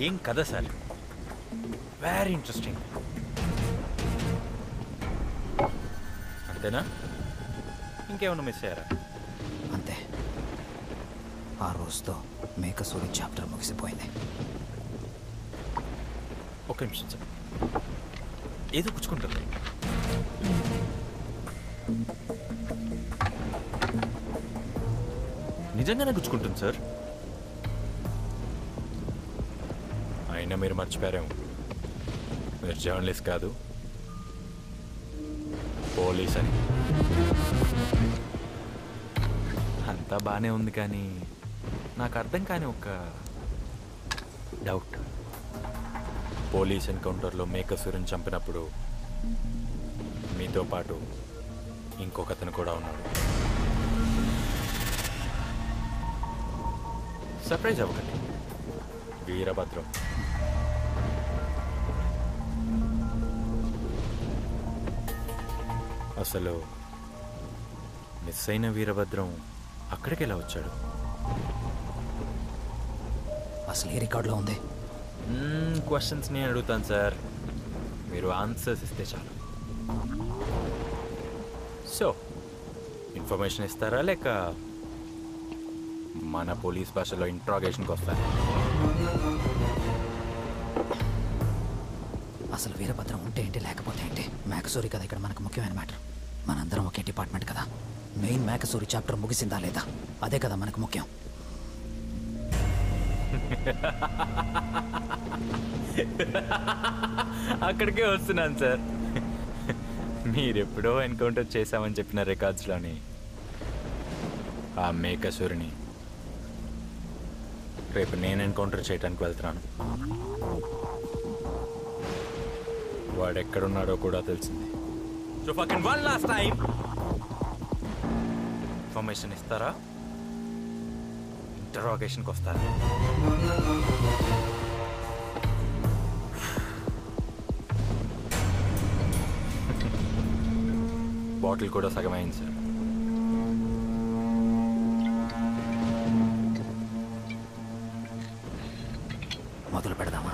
ఏం కదా sir, very interesting. అంతేనా, ఇంకేమన్నా మిస్ అయ్యారా? అంతే, ఆ రోజుతో మేకసూరి చాప్టర్ ముగిసిపోయింది. ఒక నిమిషం సార్, ఏదో పుచ్చుకుంటుంది. నిజంగానే గుచ్చుకుంటుంది సార్. అయినా మీరు మర్చిపోయారేమో, మీరు జర్నలిస్ట్ కాదు, పోలీస్ అని. అంతా బాగానే ఉంది, కానీ నాకు అర్థం కాని ఒక డౌట్. పోలీస్ ఎన్కౌంటర్లో మేకసూరిని చంపినప్పుడు మీతో పాటు ఇంకొకతను కూడా ఉన్నాడు. సర్ప్రైజ్ అవ్వకండి, వీరభద్రం. అసలు మిస్ అయిన వీరభద్రం అక్కడికి ఎలా వచ్చాడు? అసలు ఏ రికార్డులో ఉంది? క్వశ్చన్స్ నేను అడుగుతాను సార్, మీరు ఆన్సర్స్ ఇస్తే చాలు. సో ఇన్ఫర్మేషన్ ఇస్తారా, లేక మన పోలీస్ భాషలో ఇంట్రాగేషన్కి వస్తారా? అసలు వీరభద్రం ఉంటే ఏంటి, లేకపోతే ఏంటి? మేకసూరి కదా ఇక్కడ మనకు ముఖ్యమైన మ్యాటర్. మనందరం ఒకే డిపార్ట్మెంట్ కదా. మెయిన్ మేకసూరి చాప్టర్ ముగిసిందా లేదా, అదే కదా మనకు ముఖ్యం. అక్కడికే వస్తున్నాను సార్. మీరెప్పుడో ఎన్కౌంటర్ చేశామని చెప్పిన రికార్డ్స్లోని ఆ మేకసూరిని రేపు నేను ఎన్కౌంటర్ చేయడానికి వెళ్తున్నాను. వాడు ఎక్కడున్నాడో కూడా తెలిసింది. So fucking one last time, information ఇస్తారా, ఇంటరాగేషన్కి వస్తారా? బాటిల్ కూడా సగమైంది సార్. మొదలు పెడదామా?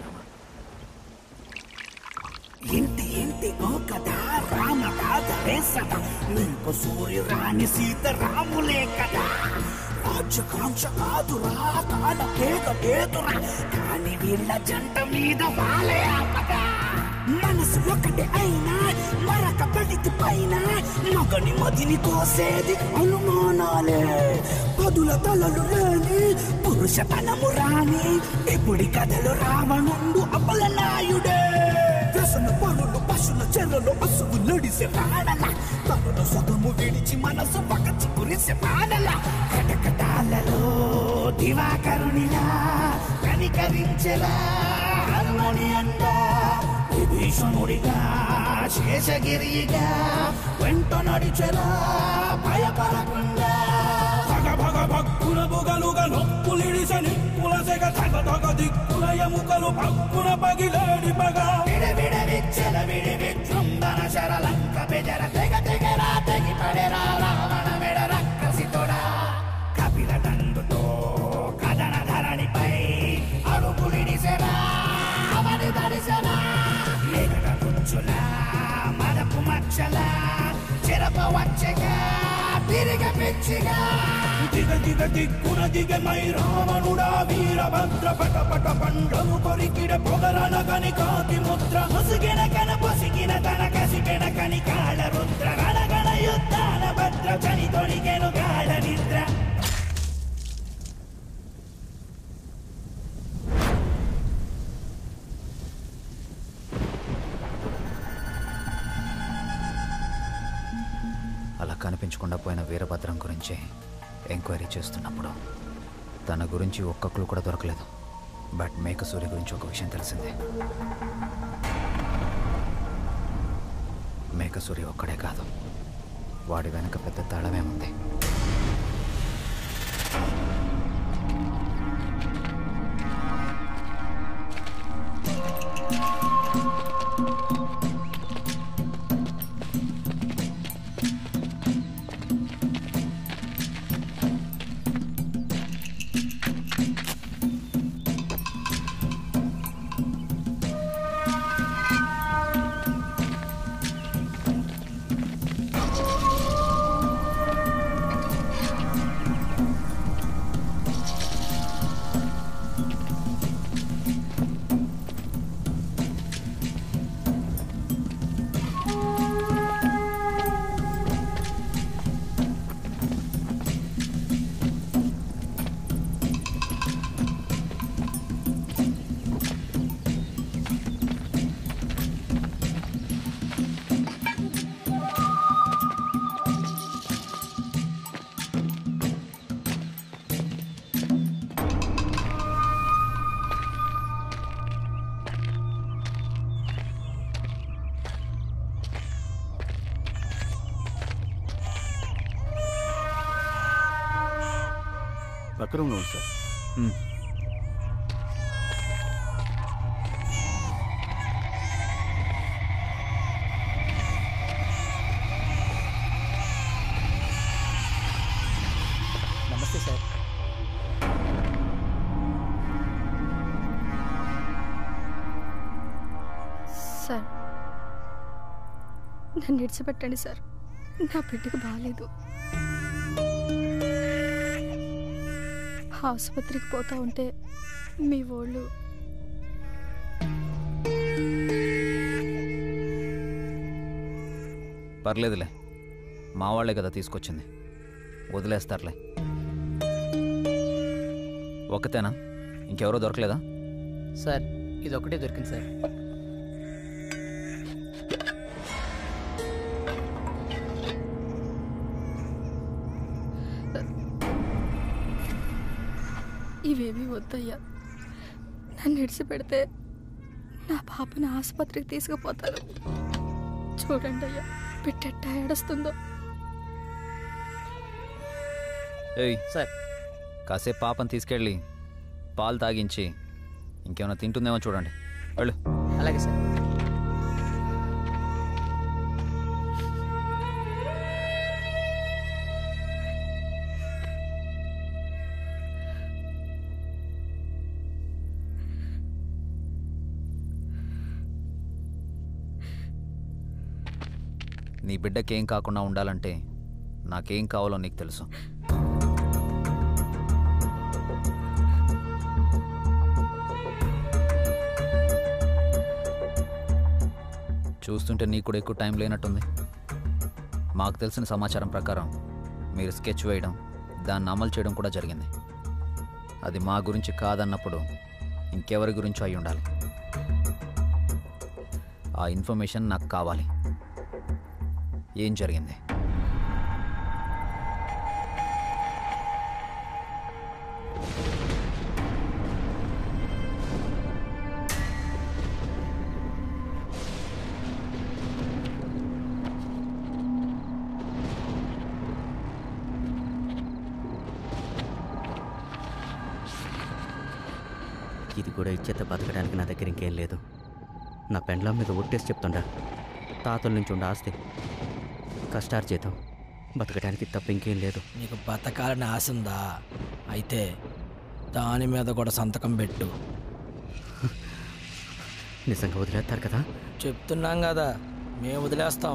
ఇంటి ఇంటికో కదా రామ కాదరే సదా, నీకు సూర్య రాణి సీత రాములే కదా. రాజ్యకాంక్ష కాదురా, కాల పేద పేదురా, కానీ వీళ్ళ జంట మీద వాళ్ళే ఆపద. మనసు ఒకటి అయినా మరక పడితి పైన, మగని మదిని కోసేది అనుమానాలే. పదుల తలలు రాని పురుషతనము రాని, ఇప్పుడి కథలు రావణుండు అపల నాయుడే. వ్యసన పనులు పశుల చెరలు అసుగు నడిసే వాడల, తనను సగము విడిచి మనసు పకచి కురిసే వాడల. కటకటాలలో దివాకరునిలా కనికరించెలా హనుమని అంట. విభీషణుడిగా శేషగిరిగా వెంట నడిచెలా భయపడకుండా. భగ భగ భక్కున బుగలుగా నొప్పులిడిస నిప్పుల సెగ తగ తగ దిక్కుల ఎముకలు భక్కున పగిలేడి పగ. విడవిడ విచ్చల విడి విజృంభణ శరలంక బెజర తెగ తెగరా తెగి పడెరా రావణ మెడ రక్కసితోడా. కపిల దండుతో కథన ధరణిపై అడుగులిడిసెరా అవని దడిసెరా. మేఘట తుచ్చులా మదపు మచ్చలా చెరప వచ్చగా తిరిగ పిచ్చిగా. దిగ దిగ దిక్కున దిగమై రావణుడా వీరభద్ర పట పట పండ్రము కొరికిడ పొగరనగని కాకి ముద్ర. ముసిగిన కన పొసిగిన తన కసిపెన కని కాళ రుద్ర. గణగణ యుద్ధాన భద్ర చని తొడిగెను గాఢ నిద్ర. అలా కనిపించకుండా పోయిన వీరభద్రం గురించి ఎంక్వైరీ చేస్తున్నప్పుడు తన గురించి ఒక్క క్లూ కూడా దొరకలేదు. బట్ మేకసూరి గురించి ఒక విషయం తెలిసిందే. మేకసూరి ఒక్కడే కాదు, వాడి వెనక పెద్ద తాళమేముంది. పక్క రూమ్లో ఉంది సార్. నమస్తే సార్. సార్ నన్ను విడిచిపెట్టండి సార్, నా బిడ్డకు బాగాలేదు. ఆసుపత్రికి పోతా ఉంటే మీ వాళ్ళు పర్లేదులే, మా వాళ్ళే కదా తీసుకొచ్చింది, వదిలేస్తారులే. ఒక్కతేనా? ఇంకెవరో దొరకలేదా? సార్ ఇది ఒకటే దొరికింది సార్. ఇవేమీ వద్దయ్యా, నన్ను విడిచిపెడితే నా పాపను ఆసుపత్రికి తీసుకుపోతారు. చూడండి అయ్యా, బిడ్డ ఏడుస్తుందో. ఏయ్ సార్ కాసేపు పాపని తీసుకెళ్ళి పాలు తాగించి ఇంకేమైనా తింటుందేమో చూడండి. వెళ్ళు. అలాగే సార్. నీ బిడ్డకేం కాకుండా ఉండాలంటే నాకేం కావాలో నీకు తెలుసు. చూస్తుంటే నీకు కూడా ఎక్కువ టైం లేనట్టుంది. మాకు తెలిసిన సమాచారం ప్రకారం మీరు స్కెచ్ వేయడం, దాన్ని అమలు చేయడం కూడా జరిగింది. అది మా గురించి కాదన్నప్పుడు ఇంకెవరి గురించో అయి ఉండాలి. ఆ ఇన్ఫర్మేషన్ నాకు కావాలి. ఏం జరిగింది? ఇది కూడా ఇచ్చేత బతకడానికి నా దగ్గర ఇంకేం లేదు. నా పెండ్లం మీద ఒట్టేసి చెప్తుండా, తాతల నుంచి ఉండే ఆస్తి, కష్టార్జితం, బతకడానికి తప్ప ఇంకేం లేదు. నీకు బతకాలని ఆశ ఉందా? అయితే దాని మీద కూడా సంతకం పెట్టు. నిజంగా వదిలేస్తారు కదా? చెప్తున్నాం కదా, మేము వదిలేస్తాం.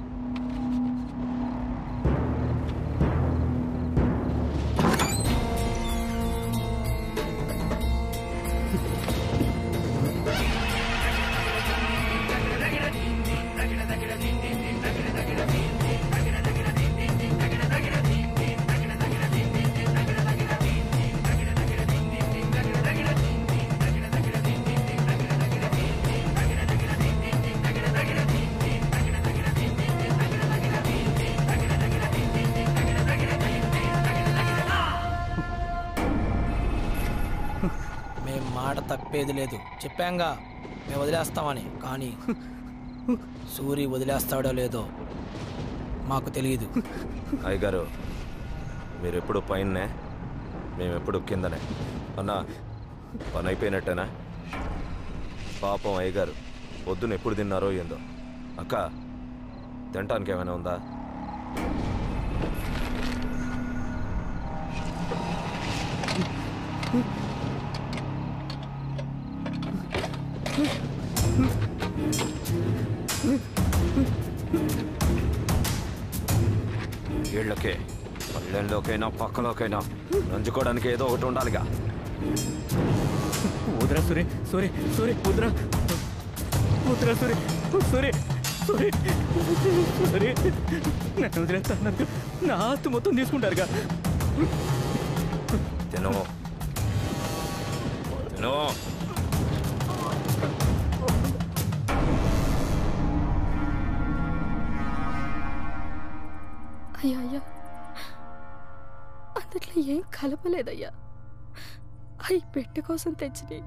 మేం మాట తప్పేది లేదు, చెప్పాంగా మేము వదిలేస్తామని. కానీ సూరి వదిలేస్తాడో లేదో మాకు తెలియదు. అయ్యగారు, మీరు ఎప్పుడు పైనే, మేము ఎప్పుడు కిందనే. అన్నా, పని అయిపోయినట్టేనా? పాపం అయ్యగారు పొద్దున ఎప్పుడు తిన్నారో ఏందో. అక్క, తినటానికి ఏమైనా ఉందా? వీళ్ళకే పల్లెల్లోకైనా పక్కలోకైనా నంచుకోవడానికి ఏదో ఒకటి ఉండాలిగా. వద్దురా సూరి, సూరి, సూరి, వద్దురా, వద్దురా సూరి, సూరి, సూరి, సూరి, నన్ను వదిలేస్తాను. నా ఆస్తి మొత్తం తీసుకుంటారుగా. తినో తినో. అయ్యా అయ్యా, అందుట్లో ఏం కలపలేదయ్యా. అవి పెట్ట కోసం తెచ్చినాయి.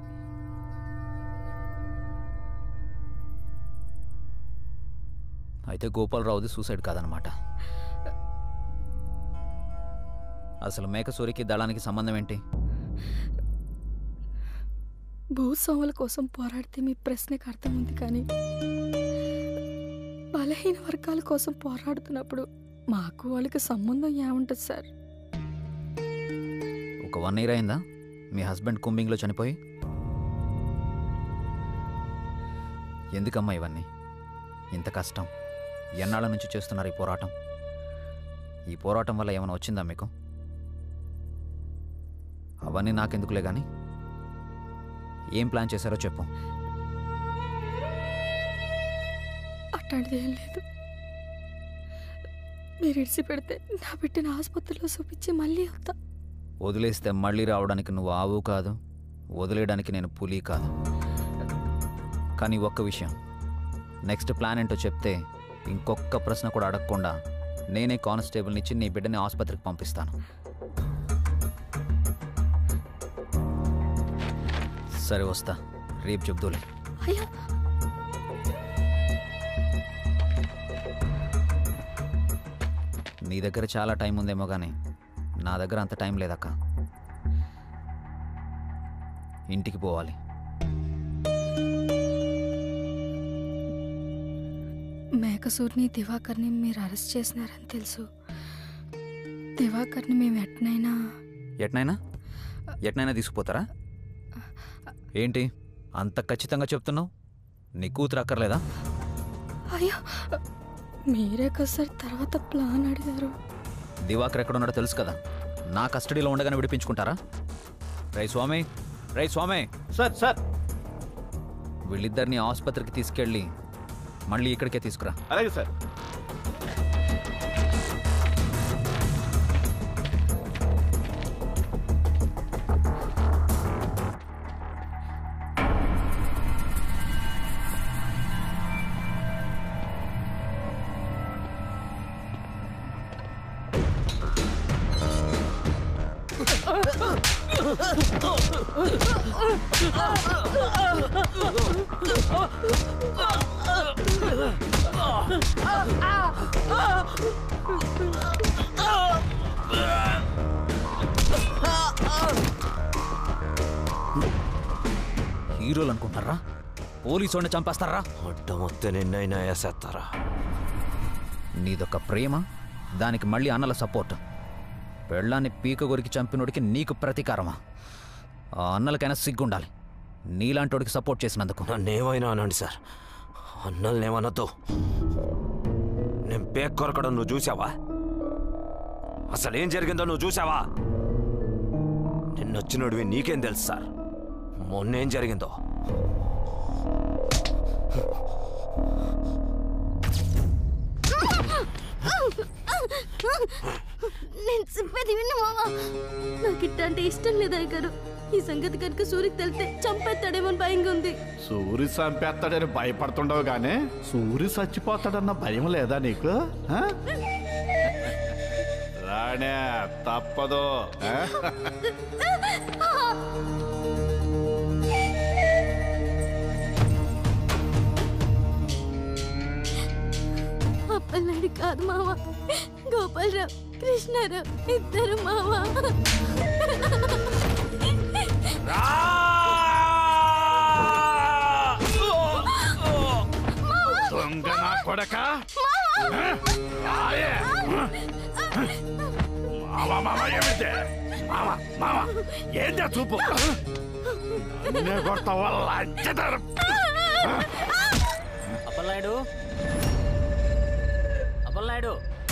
అయితే గోపాలరావుది సూసైడ్ కాదనమాట. అసలు మేకసూరికి దళానికి సంబంధం ఏంటి? భూస్వాముల కోసం పోరాడితే మీ ప్రశ్నకు అర్థం ఉంది, కానీ బలహీన వర్గాల కోసం పోరాడుతున్నప్పుడు మాకు వాళ్ళకి సంబంధం ఏముంటుంది సార్? ఒక 1 year అయిందా మీ హస్బెండ్ కుంబింగ్లో చనిపోయి? ఎందుకమ్మా ఇవన్నీ? ఇంత కష్టం ఎన్నాళ్ళ నుంచి చేస్తున్నారు ఈ పోరాటం? ఈ పోరాటం వల్ల ఏమైనా వచ్చిందా మీకు? అవన్నీ నాకెందుకులే కానీ ఏం ప్లాన్ చేశారో చెప్పు. అట్లాంటిది ఏం లేదు. మీరు ఇడిచి పెడితే నా బిడ్డను ఆసుపత్రిలో చూపించి మళ్ళీ వస్తా. వదిలేస్తే మళ్ళీ రావడానికి నువ్వు ఆవు కాదు, వదిలేయడానికి నేను పులి కాదు. కానీ ఒక్క విషయం, నెక్స్ట్ ప్లాన్ ఏంటో చెప్తే ఇంకొక ప్రశ్న కూడా అడగకుండా నేనే కానిస్టేబుల్ని ఇచ్చి నీ బిడ్డని ఆసుపత్రికి పంపిస్తాను. సరే వస్తా, రేపు చెప్దూలే. అయ్యా, నీ దగ్గర చాలా టైం ఉందేమో కానీ నా దగ్గర అంత టైం లేదక్క. ఇంటికి పోవాలి. మేకసూర్ని దివాకర్ని మీరు అరెస్ట్ చేసినారని తెలుసు. దివాకర్ని మేము ఎట్నైనా తీసుకుపోతారా ఏంటి? అంత ఖచ్చితంగా చెప్తున్నావు? నీ కూతురు అక్కర్లేదా? అయ్యో, మీరే కదా సార్ తర్వాత ప్లాన్ అడిగారు. దివాకర్ ఎక్కడున్నాడో తెలుసు కదా. నా కస్టడీలో ఉండగానే విడిపించుకుంటారా? రై స్వామి, సార్ సార్ వీళ్ళిద్దరిని ఆసుపత్రికి తీసుకెళ్ళి మళ్ళీ ఇక్కడికే తీసుకురా. అలాగే సార్. హీరోలు అనుకుంటారా? పోలీసు వాడిని చంపేస్తారా? అడ్డమొత్తే నిన్నైనా వేసేస్తారా? నీదొక ప్రేమ, దానికి మళ్ళీ అన్నల సపోర్ట్. పెళ్ళాన్ని పీక కొరికి చంపినోడికి నీకు ప్రతీకారమా? ఆ అన్నలకైనా సిగ్గుండాలి నీలాంటోడికి సపోర్ట్ చేసినందుకు. నన్నేమైనా అనండి సార్, అన్నల్నేమనొద్దు. నేను పేక్ కొరకడం నువ్వు చూసావా? అసలేం జరిగిందో నువ్వు చూసావా? నిన్నొచ్చినోడివి నీకేం తెలుసు సార్ మొన్నేం జరిగిందో? నేను చెప్పేది విను మావా. నాకు ఇట్టంటే ఇష్టం లేదు అయ్యగారు. ఈ సంగతి కనుక సూరికి తెలితే చంపేస్తాడేమో భయంగా ఉంది. సూరి చంపేస్తాడని భయపడుతుండవు గానీ సూరి చచ్చిపోతాడన్న భయం లేదా నీకు? రాణే తప్పదు. అప్పలనాయుడు కాదు మావా, గోపాలరావు, కృష్ణారావు ఇద్దరు మావా. దొంగ నా కొడక! ఏమిటే మామ ఏంటా చూపు? కొడతా వల్ల అప్పలనాయుడు, అప్పలనాయుడు.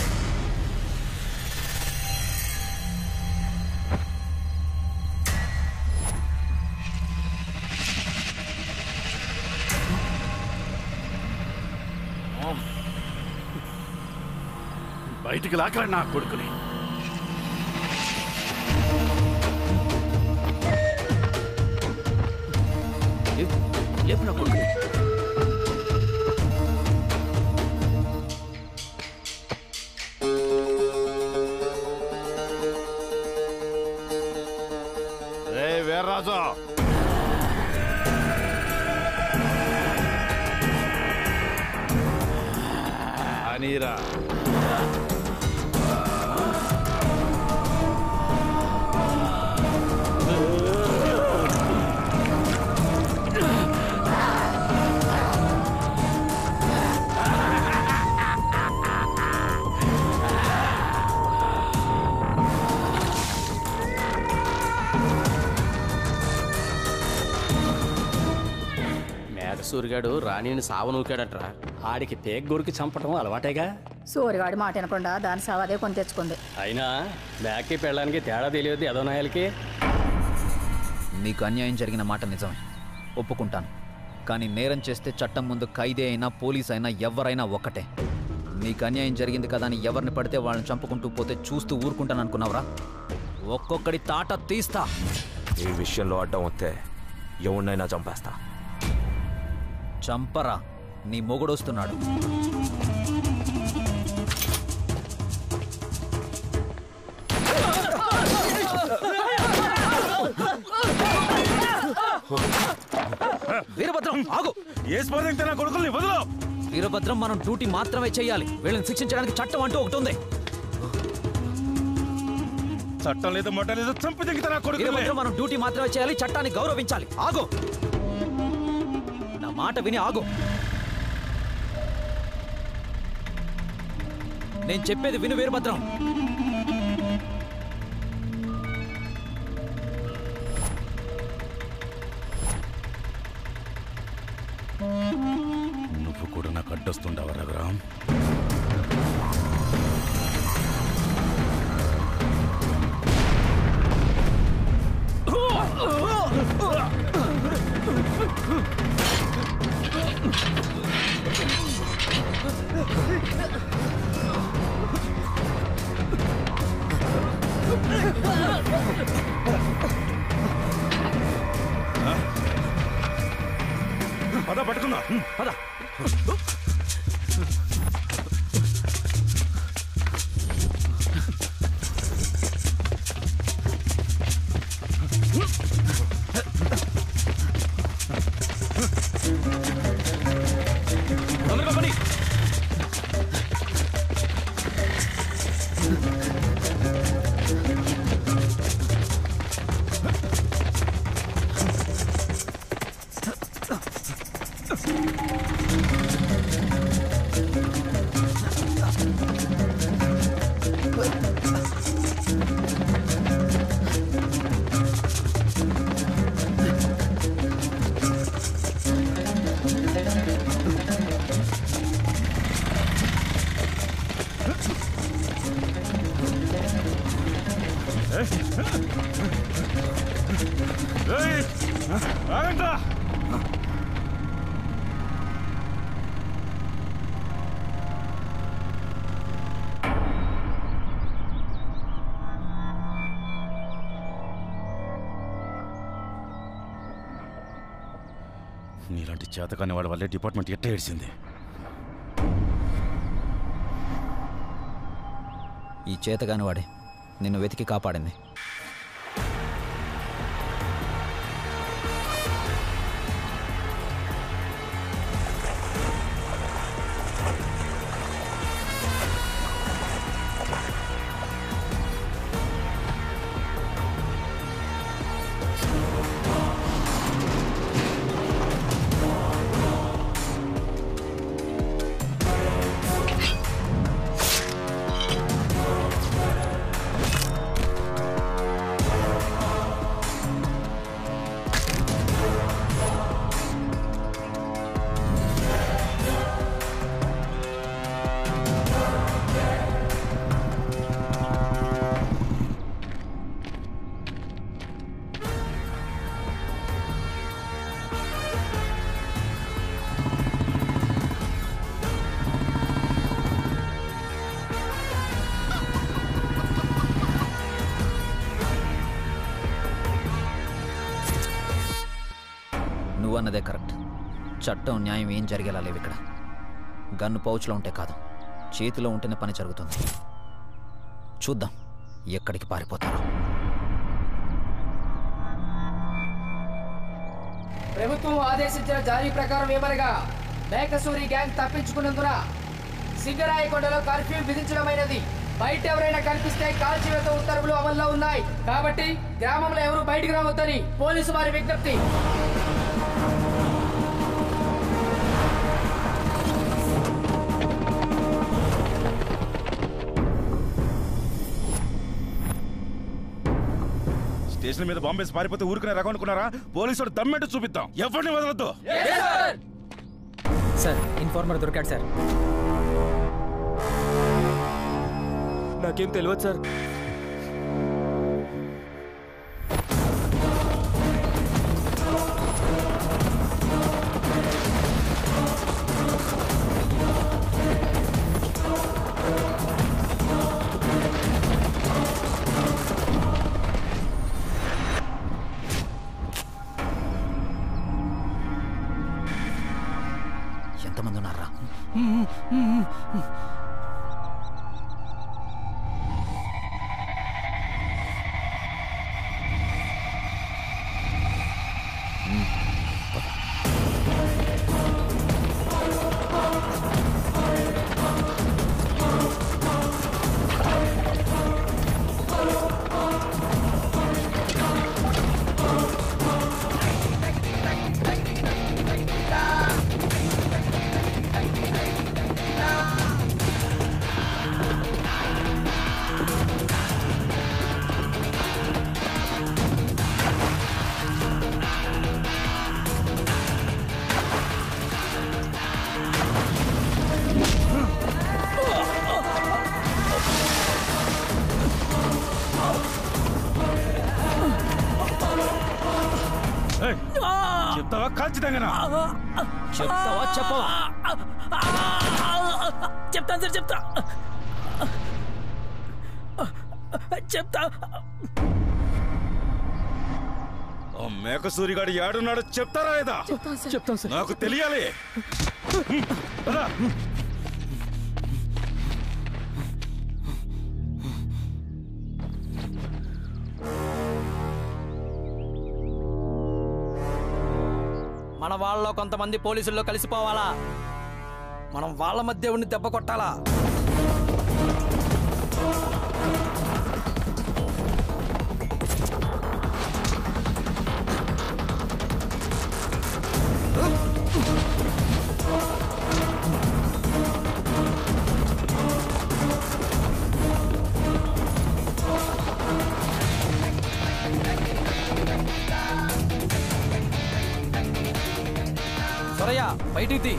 బయటికి లాకరా నా కొడుకుని. లేపు నా కొడుకుని. వీర్రాజు, అనీరా సూరిగాడు రాణిని సావనూకాడట్రా. ఆడికి పేక్ గొరికి చంపటం అలవాటేగా. సూరిగాడి మాట వినకుండా దాని సవాదే కొని తెచ్చుకుంది. అయినా మేకకి పెళ్ళడానికి తేడా తెలియదు ఎదోనాయాలకి. మీకు అన్యాయం జరిగిన మాట నిజమే, ఒప్పుకుంటాను. కానీ నేరం చేస్తే చట్టం ముందు ఖైదీ అయినా పోలీస్ అయినా ఎవరైనా ఒక్కటే. మీకు అన్యాయం జరిగింది కదా అని ఎవరిని పడితే వాళ్ళని చంపుకుంటూ పోతే చూస్తూ ఊరుకుంటాను అనుకున్నావురా? ఒక్కొక్కడి తాట తీస్తా. ఈ విషయంలో అడ్డం వస్తే ఎవరినైనా చంపేస్తా. చంపరా, నీ మొగుడొస్తున్నాడు. వీరభద్రం ఆగు. ఏ స్పర్ధ నా కొడుకుల్ని వదలు. వీరభద్రం, మనం డ్యూటీ మాత్రమే చేయాలి. వీళ్ళని శిక్షించడానికి చట్టం అంటూ ఒకటి ఉంది. చట్టం లేదు మొట్ట లేదు, చంపి దిగుతా నా కొడుకు. వీరభద్రం, మనం డ్యూటీ మాత్రమే చేయాలి, చట్టాన్ని గౌరవించాలి. ఆగు, నా మాట విని ఆగు. నేను చెప్పేది విను వీరభద్రం. నువ్వు కూడా నాకు అడ్డొస్తుండవా రఘురామ్? పద పట్టుకుందా, పద. నీలాంటి చేతకాని వాడి వల్లే డిపార్ట్మెంట్ ఎట్ట ఏడ్చింది. ఈ చేతగాని వాడే నిన్ను వెతికి కాపాడింది. నువ్వన్నదే కరెక్ట్. చట్టం న్యాయం ఏం జరిగేలా లేవు ఇక్కడ. గన్ను పౌచ్లో ఉంటే కాదు, చేతిలో ఉంటేనే పని జరుగుతుంది. చూద్దాం ఎక్కడికి పారిపోతారో. ప్రభుత్వం ఆదేశించిన జారీ ప్రకారం ఏమనగా మేకసూరి గ్యాంగ్ తప్పించుకున్నందున సింగరాయకొండలో కర్ఫ్యూ విధించడమైనది. బయట ఎవరైనా కనిపిస్తే కాల్చివేత ఉత్తర్వులు అమల్లో ఉన్నాయి. కాబట్టి గ్రామంలో ఎవరు బయటికి రావద్దని పోలీసు వారి విజ్ఞప్తి. స్టేషన్ మీద బాంబేసి పారిపోతే ఊరుకునే రకం అనుకున్నారా? పోలీసుడు దమ్మెంటూ చూపిద్దాం, ఎవరిని వదలొద్దు. సార్ ఇన్ఫార్మర్ దొరికాడు సార్. నాకేం తెలియదు సార్. ఎంతమంది ఉన్నారా? చెప్తావా ఖచ్చితంగా? చెప్తావా చెప్పవా? చెప్తాను సార్, చెప్తా చెప్తా. మేకసూరిగాడు ఏడున్నాడో చెప్తారా లేదా? చెప్తాను సార్. నాకు తెలియాలి. మన వాళ్ళలో కొంతమంది పోలీసుల్లో కలిసిపోవాలా, మనం వాళ్ళ మధ్య ఉండి దెబ్బ కొట్టాలా. సరయ్యా బయటికి తీ.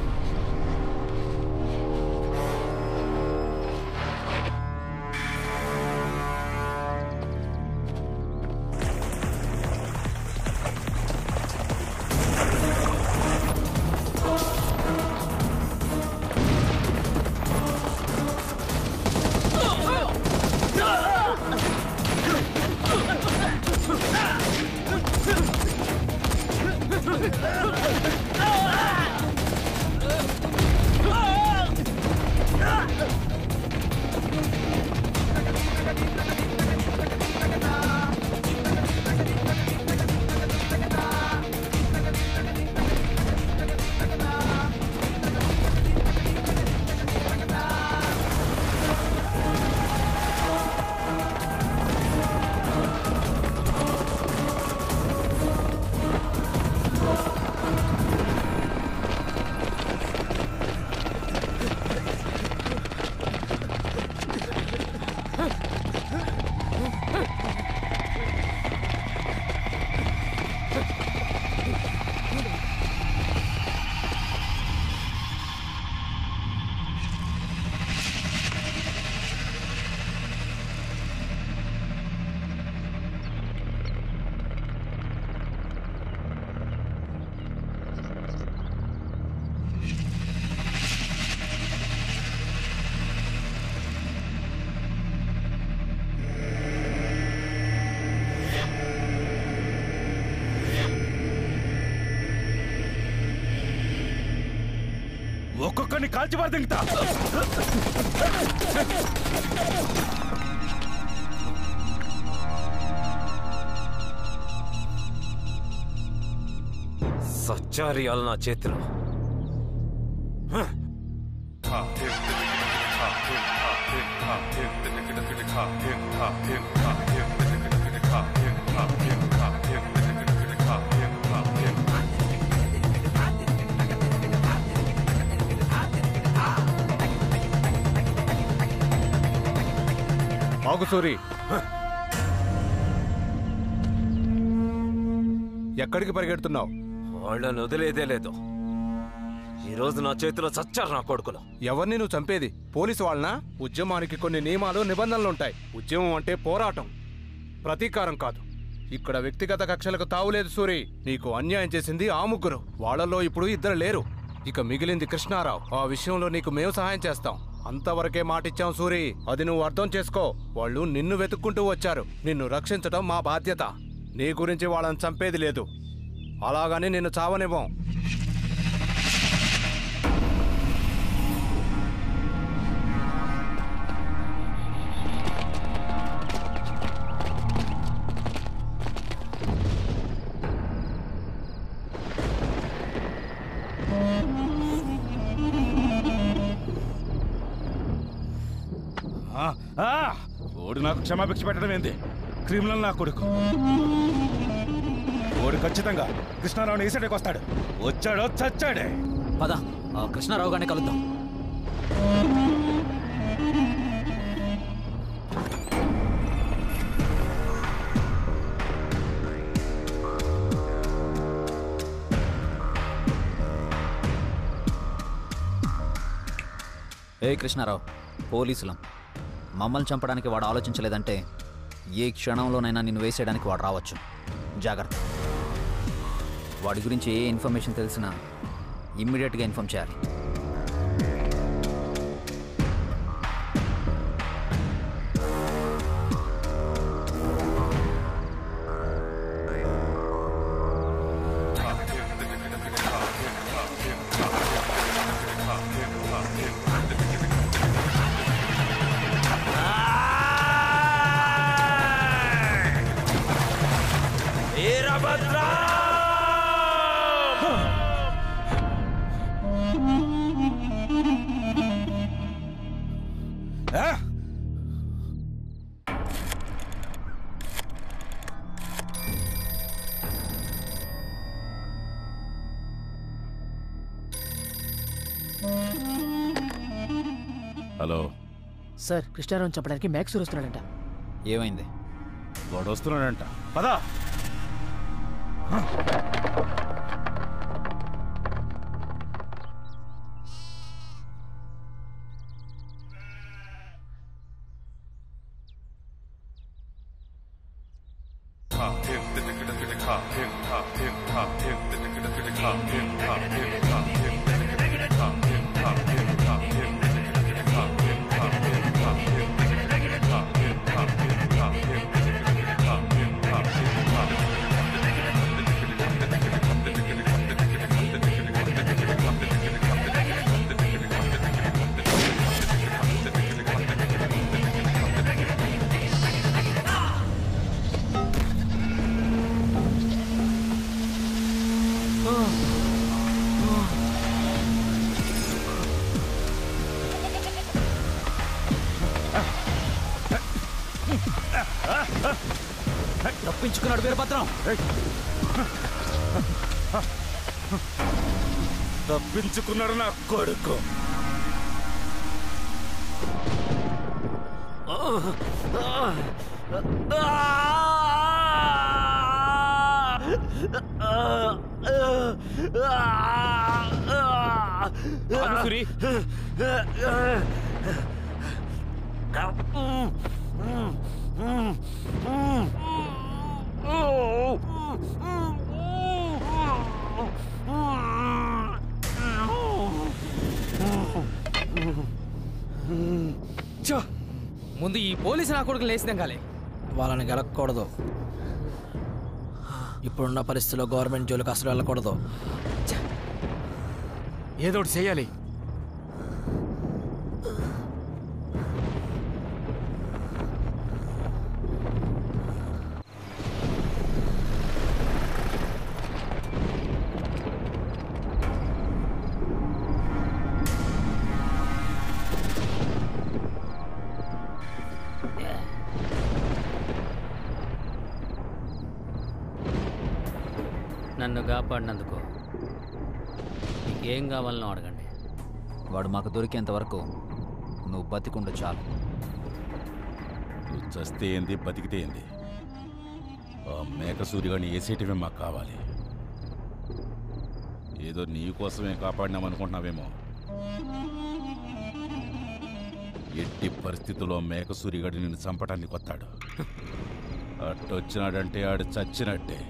ఒక్కొక్కరిని కాల్చిపారు దింగుతా. సచ్చారియాలు నా చేతిలో. ఆగుసూరి, ఎక్కడికి పరిగెడుతున్నావు? వాళ్ళని వదిలేదే లేదు. ఈ రోజు నా చేతిలో చచ్చారు నా కొడుకులు. ఎవరిని నువ్వు చంపేది? పోలీసు వాళ్ళనా? ఉద్యమానికి కొన్ని నియమాలు నిబంధనలు ఉంటాయి. ఉద్యమం అంటే పోరాటం, ప్రతీకారం కాదు. ఇక్కడ వ్యక్తిగత కక్షలకు తావులేదు సూరి. నీకు అన్యాయం చేసింది ఆ ముగ్గురు. వాళ్ళలో ఇప్పుడు 2 లేరు. ఇక మిగిలింది కృష్ణారావు. ఆ విషయంలో నీకు మేము సహాయం చేస్తాం. అంతవరకే మాటిచ్చాం సూరి. అది నువ్వు అర్థం చేసుకో. వాళ్ళు నిన్ను వెతుక్కుంటూ వచ్చారు. నిన్ను రక్షించడం మా బాధ్యత. నీ గురించి వాళ్ళని చంపేది లేదు. అలాగని నిన్ను చావనివ్వం. ఓడి నాకు క్షమాభిక్ష పెట్టడం ఏంది? క్రిమినల్ నా కొడుకు. ఓడి ఖచ్చితంగా కృష్ణారావుని ఏసడికి వస్తాడు. వచ్చాడో చచ్చాడే. పద, కృష్ణారావు గారిని కలుద్దాం. ఏ కృష్ణారావు, పోలీసులం. మమ్మల్ని చంపడానికి వాడు ఆలోచించలేదంటే ఏ క్షణంలోనైనా నిన్ను వేసేయడానికి వాడు రావచ్చు. జాగ్రత్త. వాడి గురించి ఏ ఇన్ఫర్మేషన్ తెలిసినా ఇమ్మీడియట్గా ఇన్ఫార్మ్ చేయాలి. హలో సార్, కృష్ణారావు చెప్పడానికి మ్యాక్సూర్ వస్తున్నాడంట. ఏమైంది? వాడు వస్తున్నాడంట. పదా. తప్పించుకున్నాడు వీరభద్రం. తప్పించుకున్నాడు నా కొడుకు. అనుకురి ముందు ఈ పోలీసు నా కొడుకుని లేసినాం కాలే. వాళ్ళని గెలకూడదు. ఇప్పుడున్న పరిస్థితుల్లో గవర్నమెంట్ జోలికి అసలు వెళ్ళకూడదు. ఏదో ఒకటి చేయాలి. నన్ను కాపాడినందుకు నీకేం కావాలనో అడగండి. వాడు మాకు దొరికేంత వరకు నువ్వు బతికుండు చాలు. నువ్వు చస్తే ఏంది, బతికితే ఏంది? ఆ మేక సూర్యగాని ఏసేటివే మాకు కావాలి. ఏదో నీ కోసమే కాపాడినామనుకుంటున్నావేమో. ఎట్టి పరిస్థితుల్లో మేకసూరిగడి నిన్ను చంపడానికి వస్తాడు. అట్టొచ్చినాడంటే ఆడు చచ్చినట్టే.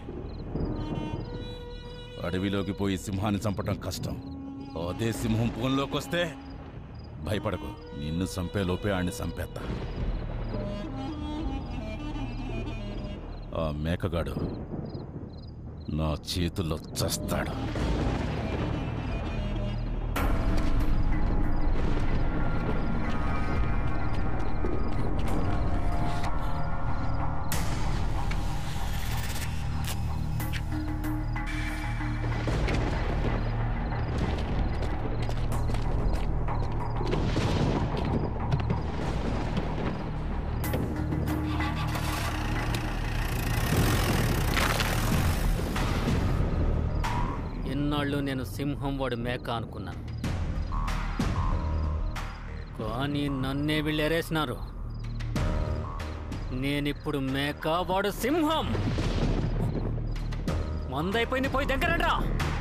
అడవిలోకి పోయి సింహాన్ని చంపటం కష్టం. అదే సింహం పూన్లోకి వస్తే భయపడకు, నిన్ను చంపేలోపే ఆడిని చంపేస్తా. ఆ మేకగాడు నా చేతుల్లో చస్తాడు. ఇన్నాళ్ళు నేను సింహం వాడు మేక అనుకున్నాను, కానీ నన్నే వీళ్ళు ఎరేసినారు. నేనిప్పుడు మేక, వాడు సింహం. మందైపోయింది, పోయి దగ్గరరా.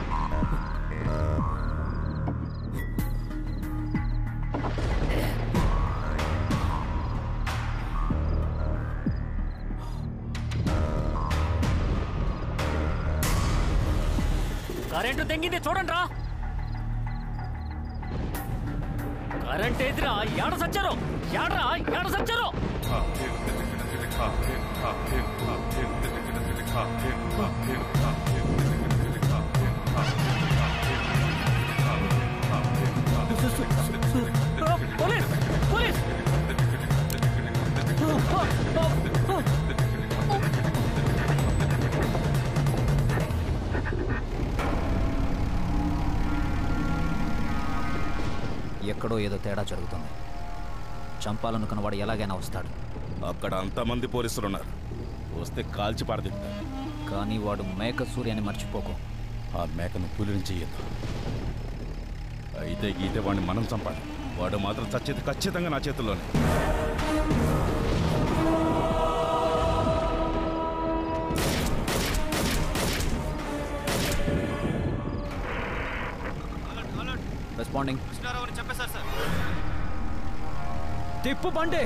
కరెంటు తెంగింది చూడండి రా. కరెంట్ ఎదురా, ఏడ సచ్చారు, ఏడ సచ్చారు. Police police. ఎక్కడో ఏదో తేడా జరుగుతుంది. చంపాలనుకున్న వాడు ఎలాగైనా వస్తాడు. అక్కడ అంతమంది పోలీసులున్నారు, వస్తే కాల్చి పారదిస్తారు. కానీ వాడు మేకసూరి అని మర్చిపోకు. ఆ మేకను పులిని చెయ్యొద్దు. అయితే గీతే వాడిని మనం చంపాలి. వాడు మాత్రం చచ్చేది ఖచ్చితంగా నా చేతుల్లోనే. రెస్పాండింగ్. చెప్పేశారు సార్. తిప్పు బండి.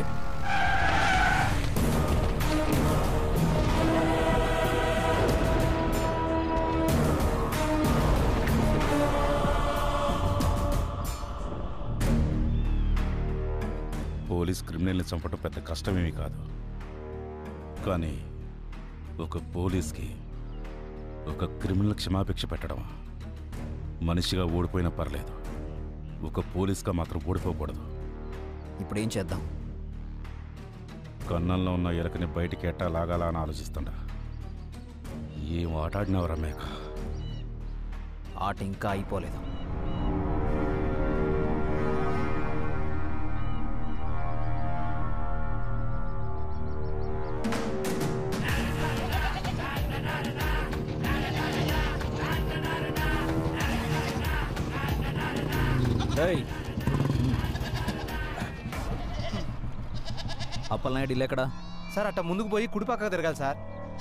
పోలీస్ క్రిమినల్ని చంపడం పెద్ద కష్టమేమీ కాదు. కానీ ఒక పోలీస్కి ఒక క్రిమినల్ క్షమాభిక్ష పెట్టడం, మనిషిగా ఓడిపోయినా పర్లేదు, ఒక పోలీస్గా మాత్రం ఓడిపోకూడదు. ఇప్పుడు ఏం చేద్దాం? కన్నంలో ఉన్న ఎలకని బయటికి ఎట్టా లాగాలా అని ఆలోచిస్తుండా. ఏం ఆటాడినావురా మేక? ఆట ఇంకా అయిపోలేదు. అప్పలనాయుడు ఇల్లు ఎక్కడా? సార్ అట్ట ముందుకు పోయి కుడి పక్కకు తిరగాలి సార్.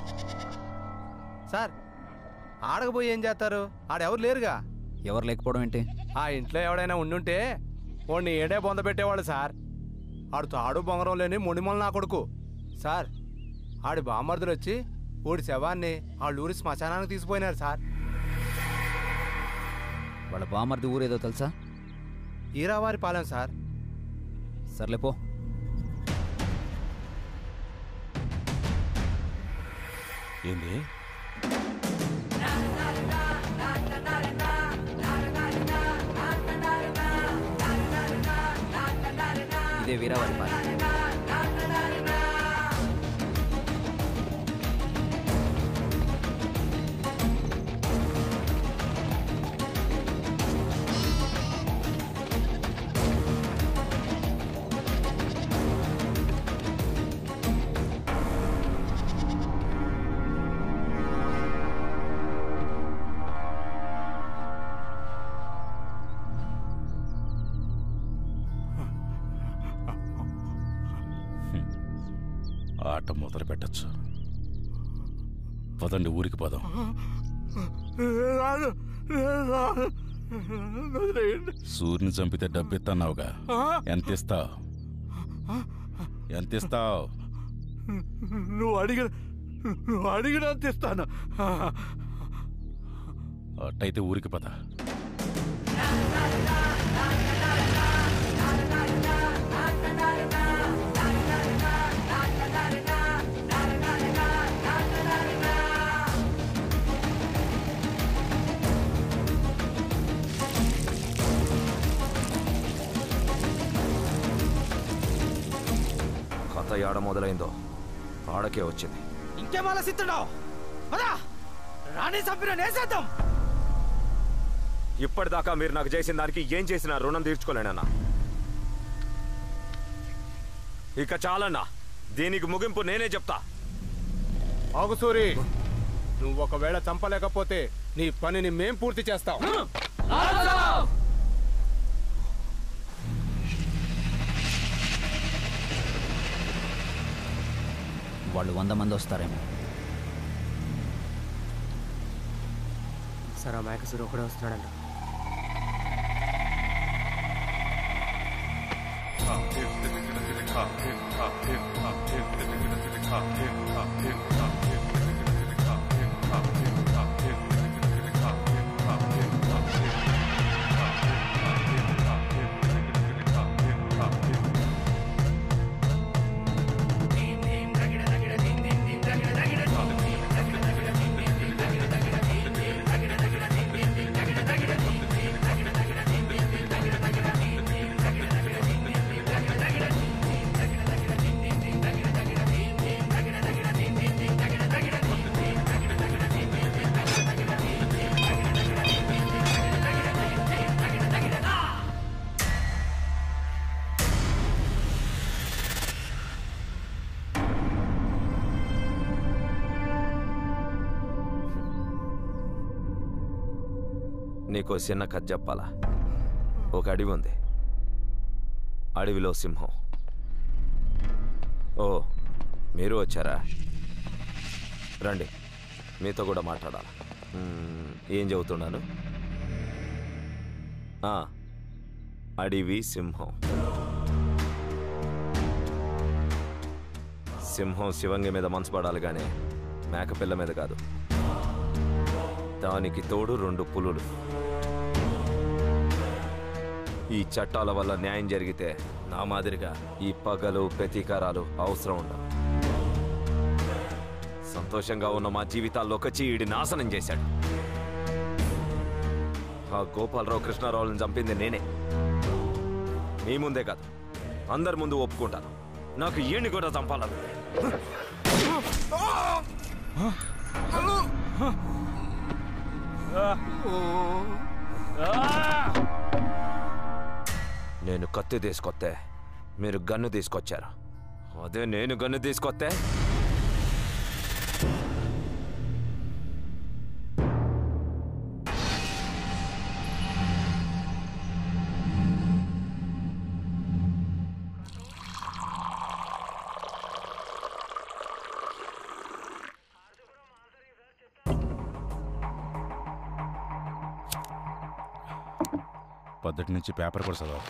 సార్ ఆడకపోయి ఏం చేస్తారు? ఆడెవరు లేరుగా. ఎవరు లేకపోవడం ఏంటి? ఆ ఇంట్లో ఎవడైనా ఉండుంటే వాడిని ఏడే బొంద పెట్టేవాళ్ళు సార్. ఆడు తాడు బొంగరం లేని మొండిమొల నా కొడుకు సార్. ఆడి బామ్మర్దులు వచ్చి ఓడి శవాన్ని వాళ్ళ ఊరి శ్మశానానికి తీసుకుపోయినారు సార్. వాళ్ళ బామర్ది ఊరేదో తెలుసా? ఈరావారి పాలెం సార్. సర్లేపో. ఏంది? ఇదే వీరావారి పాలెం. ఆట మొదలు పెట్టచ్చు. పదండి ఊరికి పోదాం. సూర్యుని చంపితే డబ్బిస్తున్నావుగా, ఎంత ఇస్తావు? ఎంత ఇస్తావు? నువ్వు అడిగినంత ఇస్తాను. అట్టయితే ఊరికి పద. కథ ఏడ మొదలైందో ఆడకే వచ్చింది. ఇంకేం ఆలోచిస్తున్నావు? రాణి చంపిన నేసేద్దాం. ఇప్పటిదాకా మీరు నాకు చేసిన దానికి ఏం చేసినా రుణం తీర్చుకోలేనన్నా. ఇక చాలన్నా, దీనికి ముగింపు నేనే చెప్తా. ఆగు సూరి, నువ్వు ఒకవేళ చంపలేకపోతే నీ పనిని మేం పూర్తి చేస్తాం. వాళ్ళు 100 మంది వస్తారేమో. సార్ ఆ మేకసూరు ఒకడే వస్తున్నాడంట. నీకో చిన్న కథ చెప్పాలా? ఒక అడవి ఉంది. అడవిలో సింహం. ఓ, మీరు వచ్చారా? రండి, మీతో కూడా మాట్లాడాలి. ఏం చెబుతున్నాను? అడవి సింహం. సింహం శివంగి మీద మనసు పడాలి కానీ మేకపిల్ల మీద కాదు. దానికి తోడు 2 పులులు. ఈ చట్టాల వల్ల న్యాయం జరిగితే నా మాదిరిగా ఈ పగలు ప్రతీకారాలు అవసరం ఉండవు. సంతోషంగా ఉన్న మా జీవితాల్లోకొచ్చి ఈడి నాశనం చేశాడు. ఆ గోపాలరావు కృష్ణారావులను చంపింది నేనే. మీ ముందే కాదు, అందరి ముందు ఒప్పుకుంటాను. నాకు ఈయన్ని కూడా చంపాలను. నేను కత్తి తీసుకొస్తే మీరు గన్ను తీసుకొచ్చారు. అదే నేను గన్ను తీసుకొస్తే పొద్దుటి నుంచి పేపర్ కూడా చదవాలి.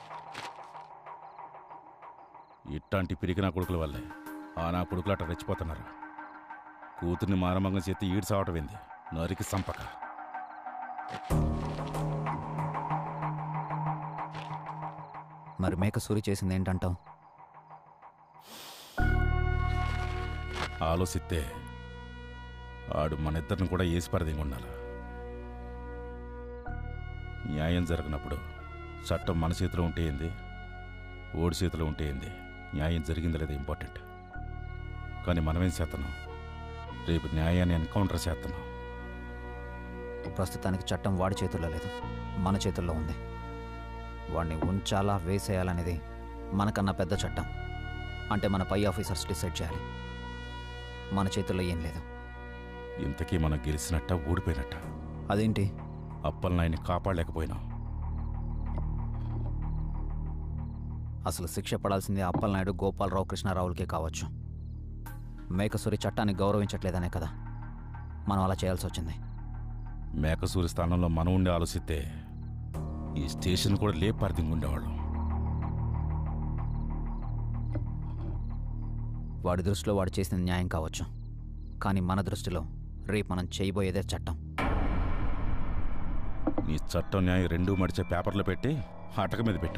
ఇట్లాంటి పిరికిన కొడుకుల వల్లే నా కొడుకులు అట్లా రెచ్చిపోతున్నారు. కూతుర్ని మానమంగం చేతి ఈడు సావటం ఏంది? నరికి సంపక. మరి మేకసూరి చేసింది ఏంటంటావు? ఆలోచిస్తే ఆడు మన ఇద్దరిని కూడా ఏసి పరదింగి ఉండాలి. న్యాయం జరగనప్పుడు చట్టం మన చేతిలో ఉంటే ఏంది, ఓడి చేతిలో ఉంటే ఏంది? న్యాయం జరిగింది లేదా ఇంపార్టెంట్. కానీ మనమేం చేస్తున్నాం? రేపు న్యాయాన్ని ఎన్కౌంటర్ చేస్తున్నాం. ప్రస్తుతానికి చట్టం వాడి చేతుల్లో లేదు, మన చేతుల్లో ఉంది. వాడిని ఉంచాలా వేసేయాలనేది మనకన్నా పెద్ద చట్టం. అంటే మన పై ఆఫీసర్స్ డిసైడ్ చేయాలి. మన చేతుల్లో ఏం లేదు. ఇంతకీ మనం గెలిచినట్ట ఓడిపోయినట్ట? అదేంటి? అప్పలనాయన్ని కాపాడలేకపోయినాం. అసలు శిక్ష పడాల్సింది అప్పలనాయుడు, గోపాలరావు, కృష్ణారావులకే కావచ్చు. మేకసూరి చట్టాన్ని గౌరవించట్లేదనే కదా మనం అలా చేయాల్సి వచ్చింది. మేకసూరి స్థానంలో మనం ఉండి ఆలోచిస్తే ఈ స్టేషన్ కూడా లేపార్థింగ్ ఉండేవాళ్ళం. వాడి దృష్టిలో వాడు చేసిన న్యాయం కావచ్చు, కానీ మన దృష్టిలో రేపు మనం చేయబోయేదే చట్టం. నీ చట్టం న్యాయం రెండూ మడిచే పేపర్లు పెట్టి అటక మీద పెట్టు.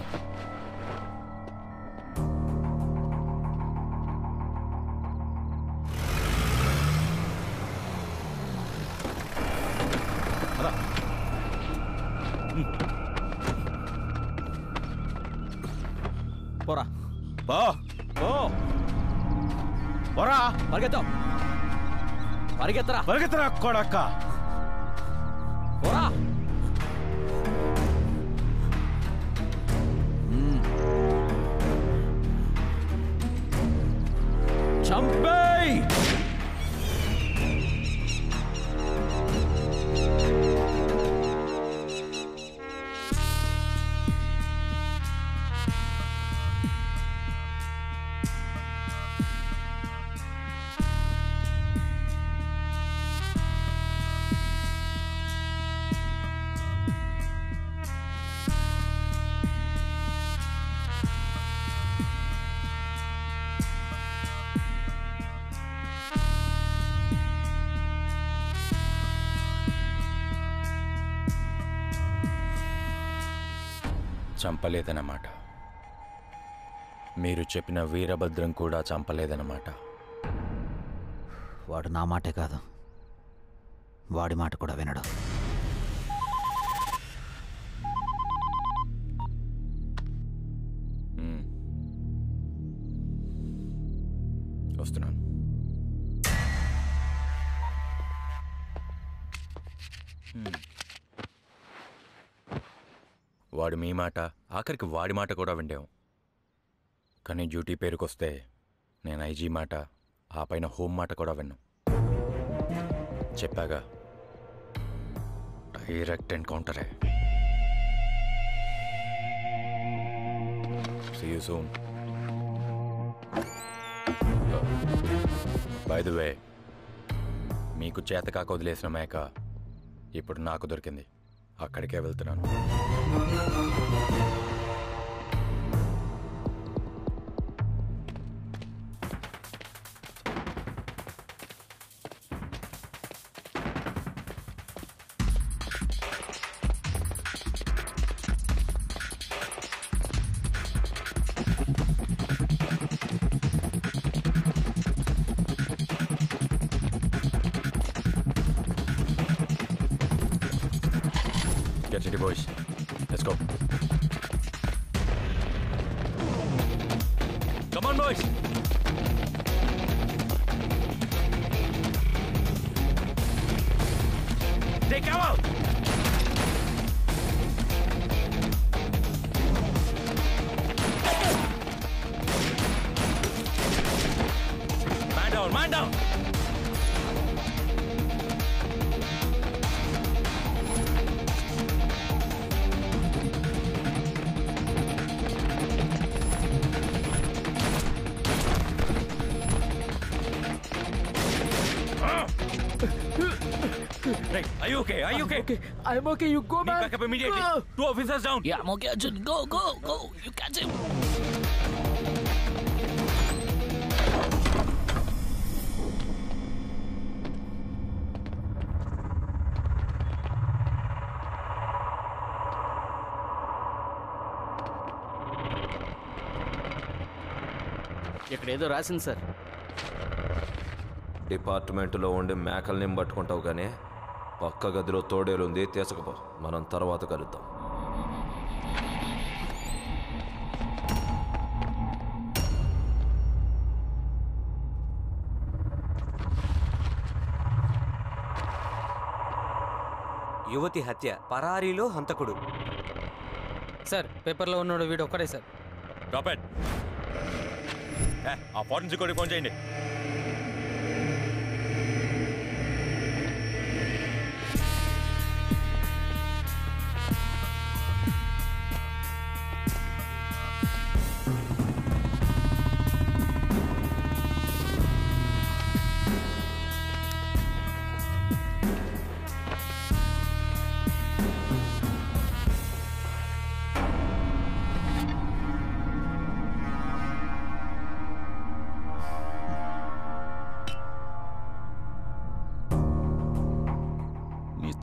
పోరా బా ఓ పోరా, పరిగెత్తాం, పరిగెత్తరా పరిగెత్తరా కొడక్క. పోరా. చంపేయ్. చంపలేదన్నమాట. మీరు చెప్పిన వీరభద్రం కూడా చంపలేదన్నమాట. వాడు నా మాటే కాదు, వాడి మాట కూడా వినడు. వస్తున్నాను. వాడు మీ మాట, ఆఖరికి వాడి మాట కూడా విండాం. కానీ డ్యూటీ పేరుకొస్తే నేను ఐజీ మాట, ఆ పైన హోమ్ మాట కూడా విన్నాం. చెప్పాగా, డైరెక్ట్ ఎన్కౌంటరే. See you soon. By the way, మీకు చేతకాక వదిలేసిన మేక ఇప్పుడు నాకు దొరికింది. అక్కడికే వెళ్తున్నాను. Get ready, boys. Let's go. Come on, boys. Take cover. Man down, man down. Right, are you okay? Are you okay? I'm okay. You go, man. Back up immediately. Go. 2 officers down. Yeah, I'm okay, Arjun. Go, go, go. You catch him. ఇక్కడ ఏదో రాసింది sir. డిపార్ట్మెంట్లో ఉండి మేకల్ని పట్టుకుంటావు కానీ పక్క గదిలో తోడేలుంది, తీసుకుపో. మనం తర్వాత కలుద్దాం. యువతి హత్య, పరారీలో హంతకుడు. సార్, పేపర్లో ఉన్నాడు వీడు ఒక్కడే సార్. Drop it. ఆ ఫారెన్సిక్ కోడ్కి ఫోన్ చేయండి.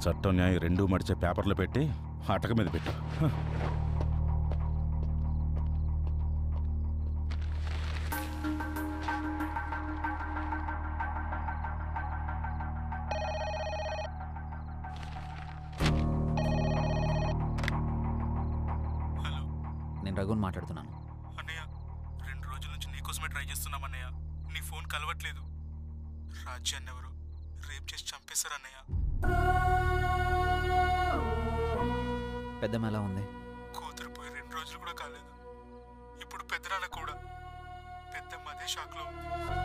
చట్టం న్యాయం రెండూ మడిచే పేపర్లు పెట్టి అటక మీద పెట్టు. నేను రఘుని మాట్లాడుతున్నాను. అన్నయ్య, 2 రోజుల నుంచి నీకోసమే ట్రై చేస్తున్నాం అన్నయ్య. నీ ఫోన్ కలవట్లేదు. రాజ్యాన్ని ఎవరు రేప్ చేసి చంపేశారు అన్నయ్య. పెద్దమ్మ ఎలా ఉంది? కూతురు పోయి 2 రోజులు కూడా కాలేదు. ఇప్పుడు పెద్దనాన్న కూడా. పెద్దమ్మ అదే షాక్లో ఉంది.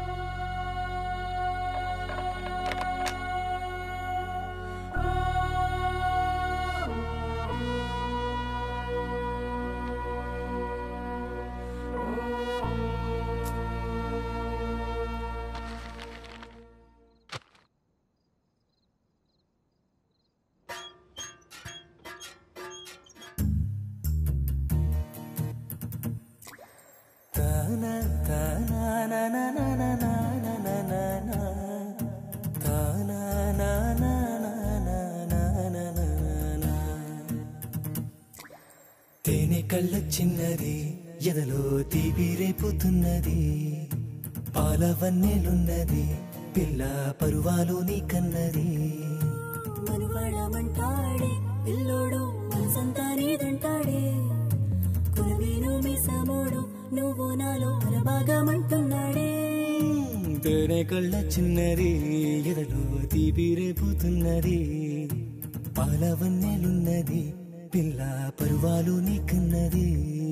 తేనె కళ్ళ చిన్నది ఎదలో తీపి రేపుతున్నది, పాలవన్నెలున్నది పిల్ల పరువాలు నీ కన్నది. మనువాడమంటాడే పిల్లోడు మనసంతా నీదంటాడే, కులమీను మీసమోడు నువ్వు నాలో అరబాగమంటున్నాడే. తేనె కళ్ళ చిన్నది ఎదలో తీపి రేపుతున్నది, పాలవన్నెలున్నది పిల్ల పరువాలు నీ కన్నది.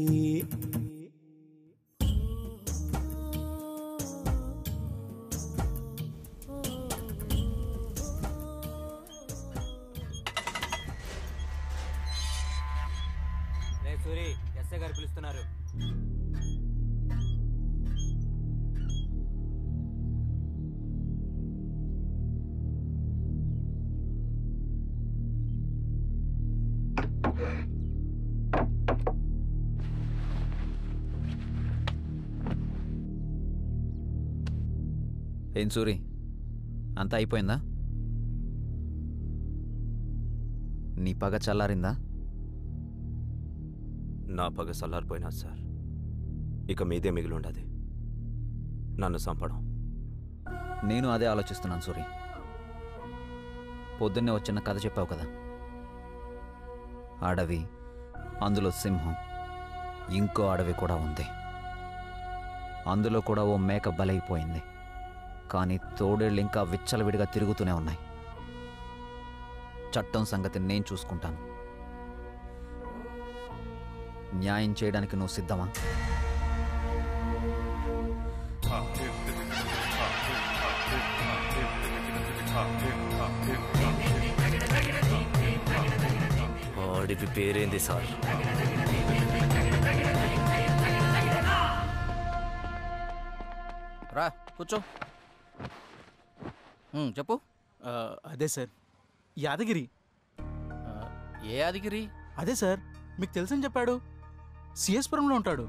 సూరి, ఎస్ఐ గారు పిలుస్తున్నారు. ఏం సూరి, అంతా అయిపోయిందా? నీ పగ చల్లారిందా? నా పగ చల్లారిపోయినా సార్, ఇక మీదే మిగిలి ఉండదు నన్ను చంపడం. నేను అదే ఆలోచిస్తున్నాను సూరి. పొద్దున్నే వచ్చిన కథ చెప్పావు కదా, అడవి, అందులో సింహం, ఇంకో అడవి కూడా ఉంది. అందులో కూడా ఓ మేక బలైపోయింది. కానీ తోడేళ్ళు ఇంకా విచ్చలవిడిగా తిరుగుతూనే ఉన్నాయి. చట్టం సంగతి నేను చూసుకుంటాను. న్యాయం చేయడానికి నువ్వు సిద్ధమా? అడవి పేరేంది సార్? రా కూర్చో. చెప్పు. అదే సార్, యాదగిరి. ఏ యాదగిరి? అదే సార్, మీకు తెలుసని చెప్పాడు. సిఎస్పురంలో ఉంటాడు.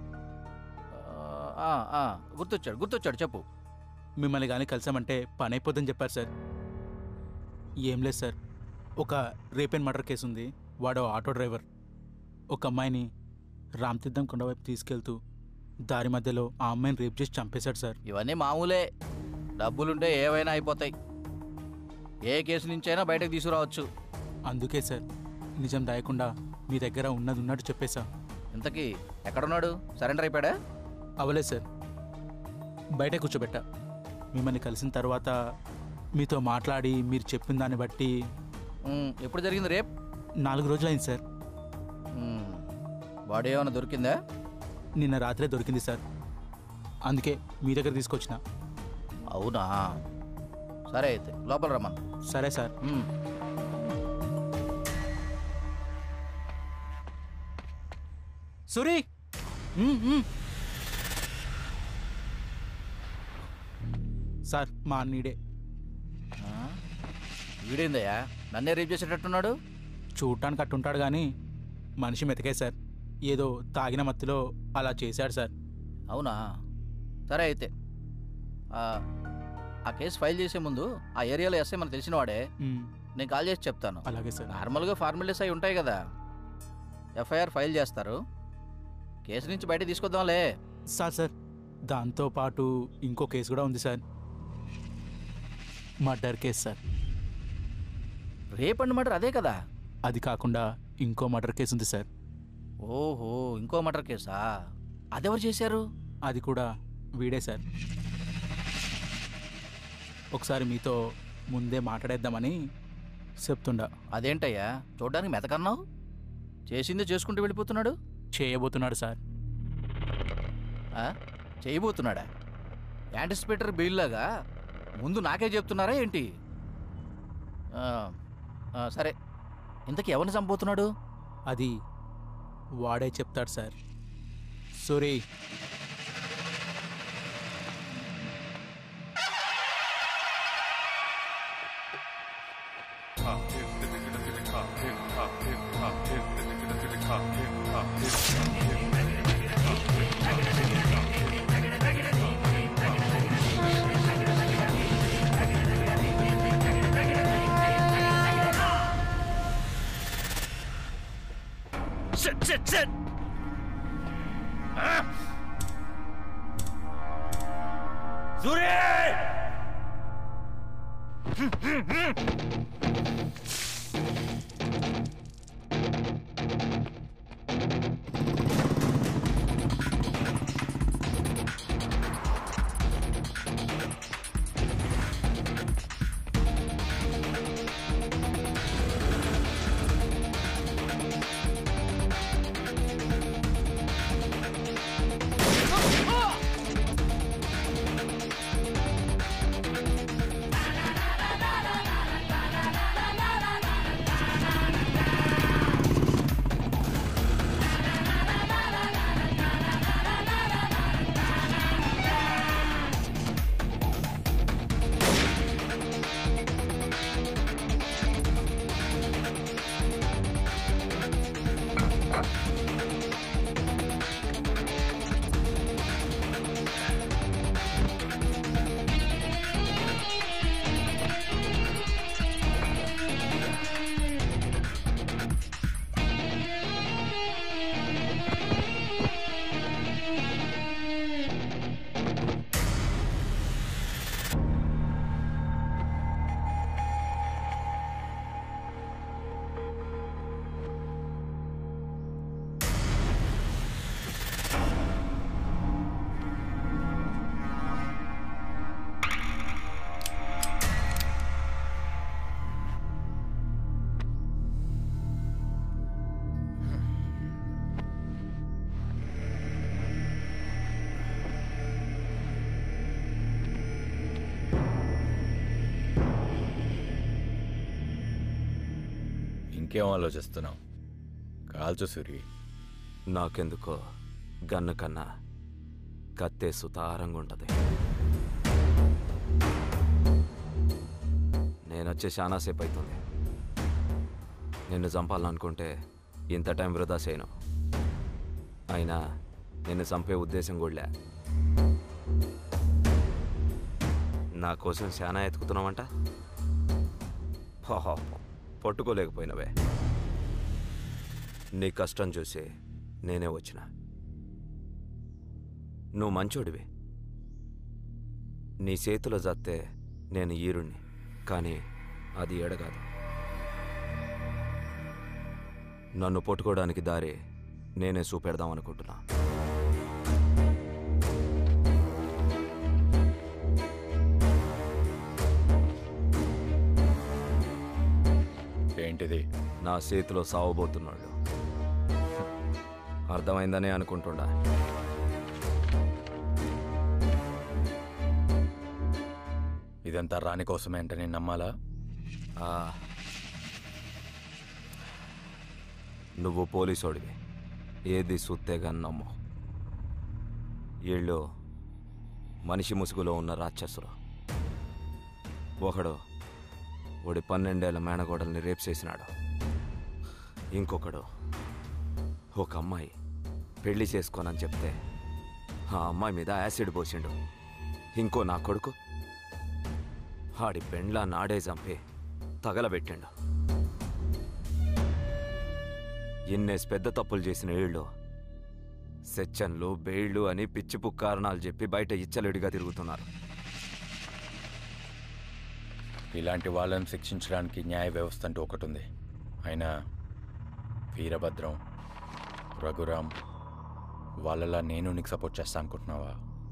గుర్తొచ్చాడు చెప్పు. మిమ్మల్ని కానీ కలిసామంటే పని అయిపోద్దని చెప్పారు సార్. ఏం లేదు సార్, ఒక రేప్ అండ్ మర్డర్ కేసు ఉంది. వాడు ఆటో డ్రైవర్. ఒక అమ్మాయిని రామతీర్థం కొండ వైపు తీసుకెళ్తూ దారి మధ్యలో ఆ అమ్మాయిని రేప్ చేసి చంపేశాడు సార్. ఇవన్నీ మామూలే, డబ్బులుంటే ఏవైనా అయిపోతాయి. ఏ కేసు నుంచైనా బయటకు తీసుకురావచ్చు. అందుకే సార్ నిజం దాయకుండా మీ దగ్గర ఉన్నది ఉన్నట్టు చెప్పేశా. ఇంతకీ ఎక్కడున్నాడు? సరెండర్ అయిపోయాడా? అవలేదు సార్, బయట కూర్చోబెట్టా. మిమ్మల్ని కలిసిన తర్వాత మీతో మాట్లాడి మీరు చెప్పిన దాన్ని బట్టి. ఎప్పుడు జరిగింది రేప్? 4 రోజులైంది సార్. బాడీ ఏమైనా దొరికిందా? నిన్న రాత్రే దొరికింది సార్, అందుకే మీ దగ్గర తీసుకొచ్చిన. అవునా? సరే అయితే లోపల రమ్మను. సరే సార్. సూరి, సార్ మా అన్నీడే. వీడేందయ్యా నన్నే రేప్ చేసేటట్టున్నాడు? చూడటానికి అట్టుంటాడు కానీ మనిషి మెతకే సార్. ఏదో తాగిన మత్తులో అలా చేశాడు సార్. అవునా? సరే అయితే ఆ కేసు ఫైల్ చేసే ముందు ఆ ఏరియాలో ఎస్ఐ మనకు తెలిసినవాడే, నేను కాల్ చేసి చెప్తాను. అలాగే సార్. నార్మల్గా ఫార్మాలిటీస్ అయి ఉంటాయి కదా. ఎఫ్ఐఆర్ ఫైల్ చేస్తారు, కేసు నుంచి బయట తీసుకొద్దాంలే. సార్ దాంతోపాటు ఇంకో కేసు కూడా ఉంది సార్, మర్డర్ కేసు సార్. రేపండి మర్డర్ అదే కదా. అది కాకుండా ఇంకో మర్డర్ కేసు ఉంది సార్. ఓహో, ఇంకో మర్డర్ కేసా? అదెవరు చేశారు? అది కూడా వీడే సార్. ఒకసారి మీతో ముందే మాట్లాడేద్దామని చెప్తుండా. అదేంటయ్యా చూడ్డానికి మెతకన్నావు, చేసిందే చేసుకుంటూ వెళ్ళిపోతున్నాడు. చేయబోతున్నాడు సార్. చేయబోతున్నాడా? యాంటిసిపేటర్ బెయిల్లాగా ముందు నాకే చెప్తున్నారా ఏంటి? సరే, ఇంతకీ ఎవరిని చంపబోతున్నాడు? అది వాడే చెప్తాడు సార్. సూరి, Shit! Zuri! ఇంకేం ఆలోచిస్తున్నావు? కాల్చు సూరి. నాకెందుకో గన్ను కన్నా కత్తే సుతారంగా ఉంటుంది. నేనొచ్చే చాలాసేపు అవుతుంది. నిన్ను చంపాలనుకుంటే ఇంత టైం వృధా చేయను. అయినా నిన్ను చంపే ఉద్దేశం కూడా. నా కోసం చాలా ఎత్తుకుతున్నావంట. పట్టుకోలేకపోయినవే. నీ కష్టం చూసి నేనే వచ్చిన. నువ్వు మంచోడివి. నీ చేతిలో జత్తే నేను ఈరుణ్ణి, కానీ అది ఎడగాదు. నన్ను పట్టుకోవడానికి దారి నేనే చూపెడదాం అనుకుంటున్నా. ఏంటిది? నా చేతిలో సావబోతున్నాడు. అర్థమైందనే అనుకుంటుండా. ఇదంతా రాని కోసమే అంటే నేను నమ్మాలా? నువ్వు పోలీసోడివి, ఏది సుత్తేగా నమ్ము. వీళ్ళు మనిషి ముసుగులో ఉన్న రాక్షసులు. ఒకడు వాడి 12 ఏళ్ల మేనగోడల్ని రేప్ చేసినాడు. ఇంకొకడు ఒక అమ్మాయి పెళ్లి చేసుకోనని చెప్తే ఆ అమ్మాయి మీద యాసిడ్ పోసిండు. ఇంకో నా కొడుకు ఆడి పెండ్లా నాడే చంపి తగలబెట్టాడు. ఎన్నేసి పెద్ద తప్పులు చేసిన వీళ్ళు సెచ్చన్లు బెయిళ్లు అని పిచ్చిపు కారణాలు చెప్పి బయట ఇచ్చలేడిగా తిరుగుతున్నారు. ఇలాంటి వాళ్ళని శిక్షించడానికి న్యాయ వ్యవస్థ అంటూ ఒకటి ఉంది. అయినా వీరభద్రం, రఘురామ్ వాళ్ళలా నేను నీకు సపోర్ట్ చేస్తా అనుకుంటున్నావా?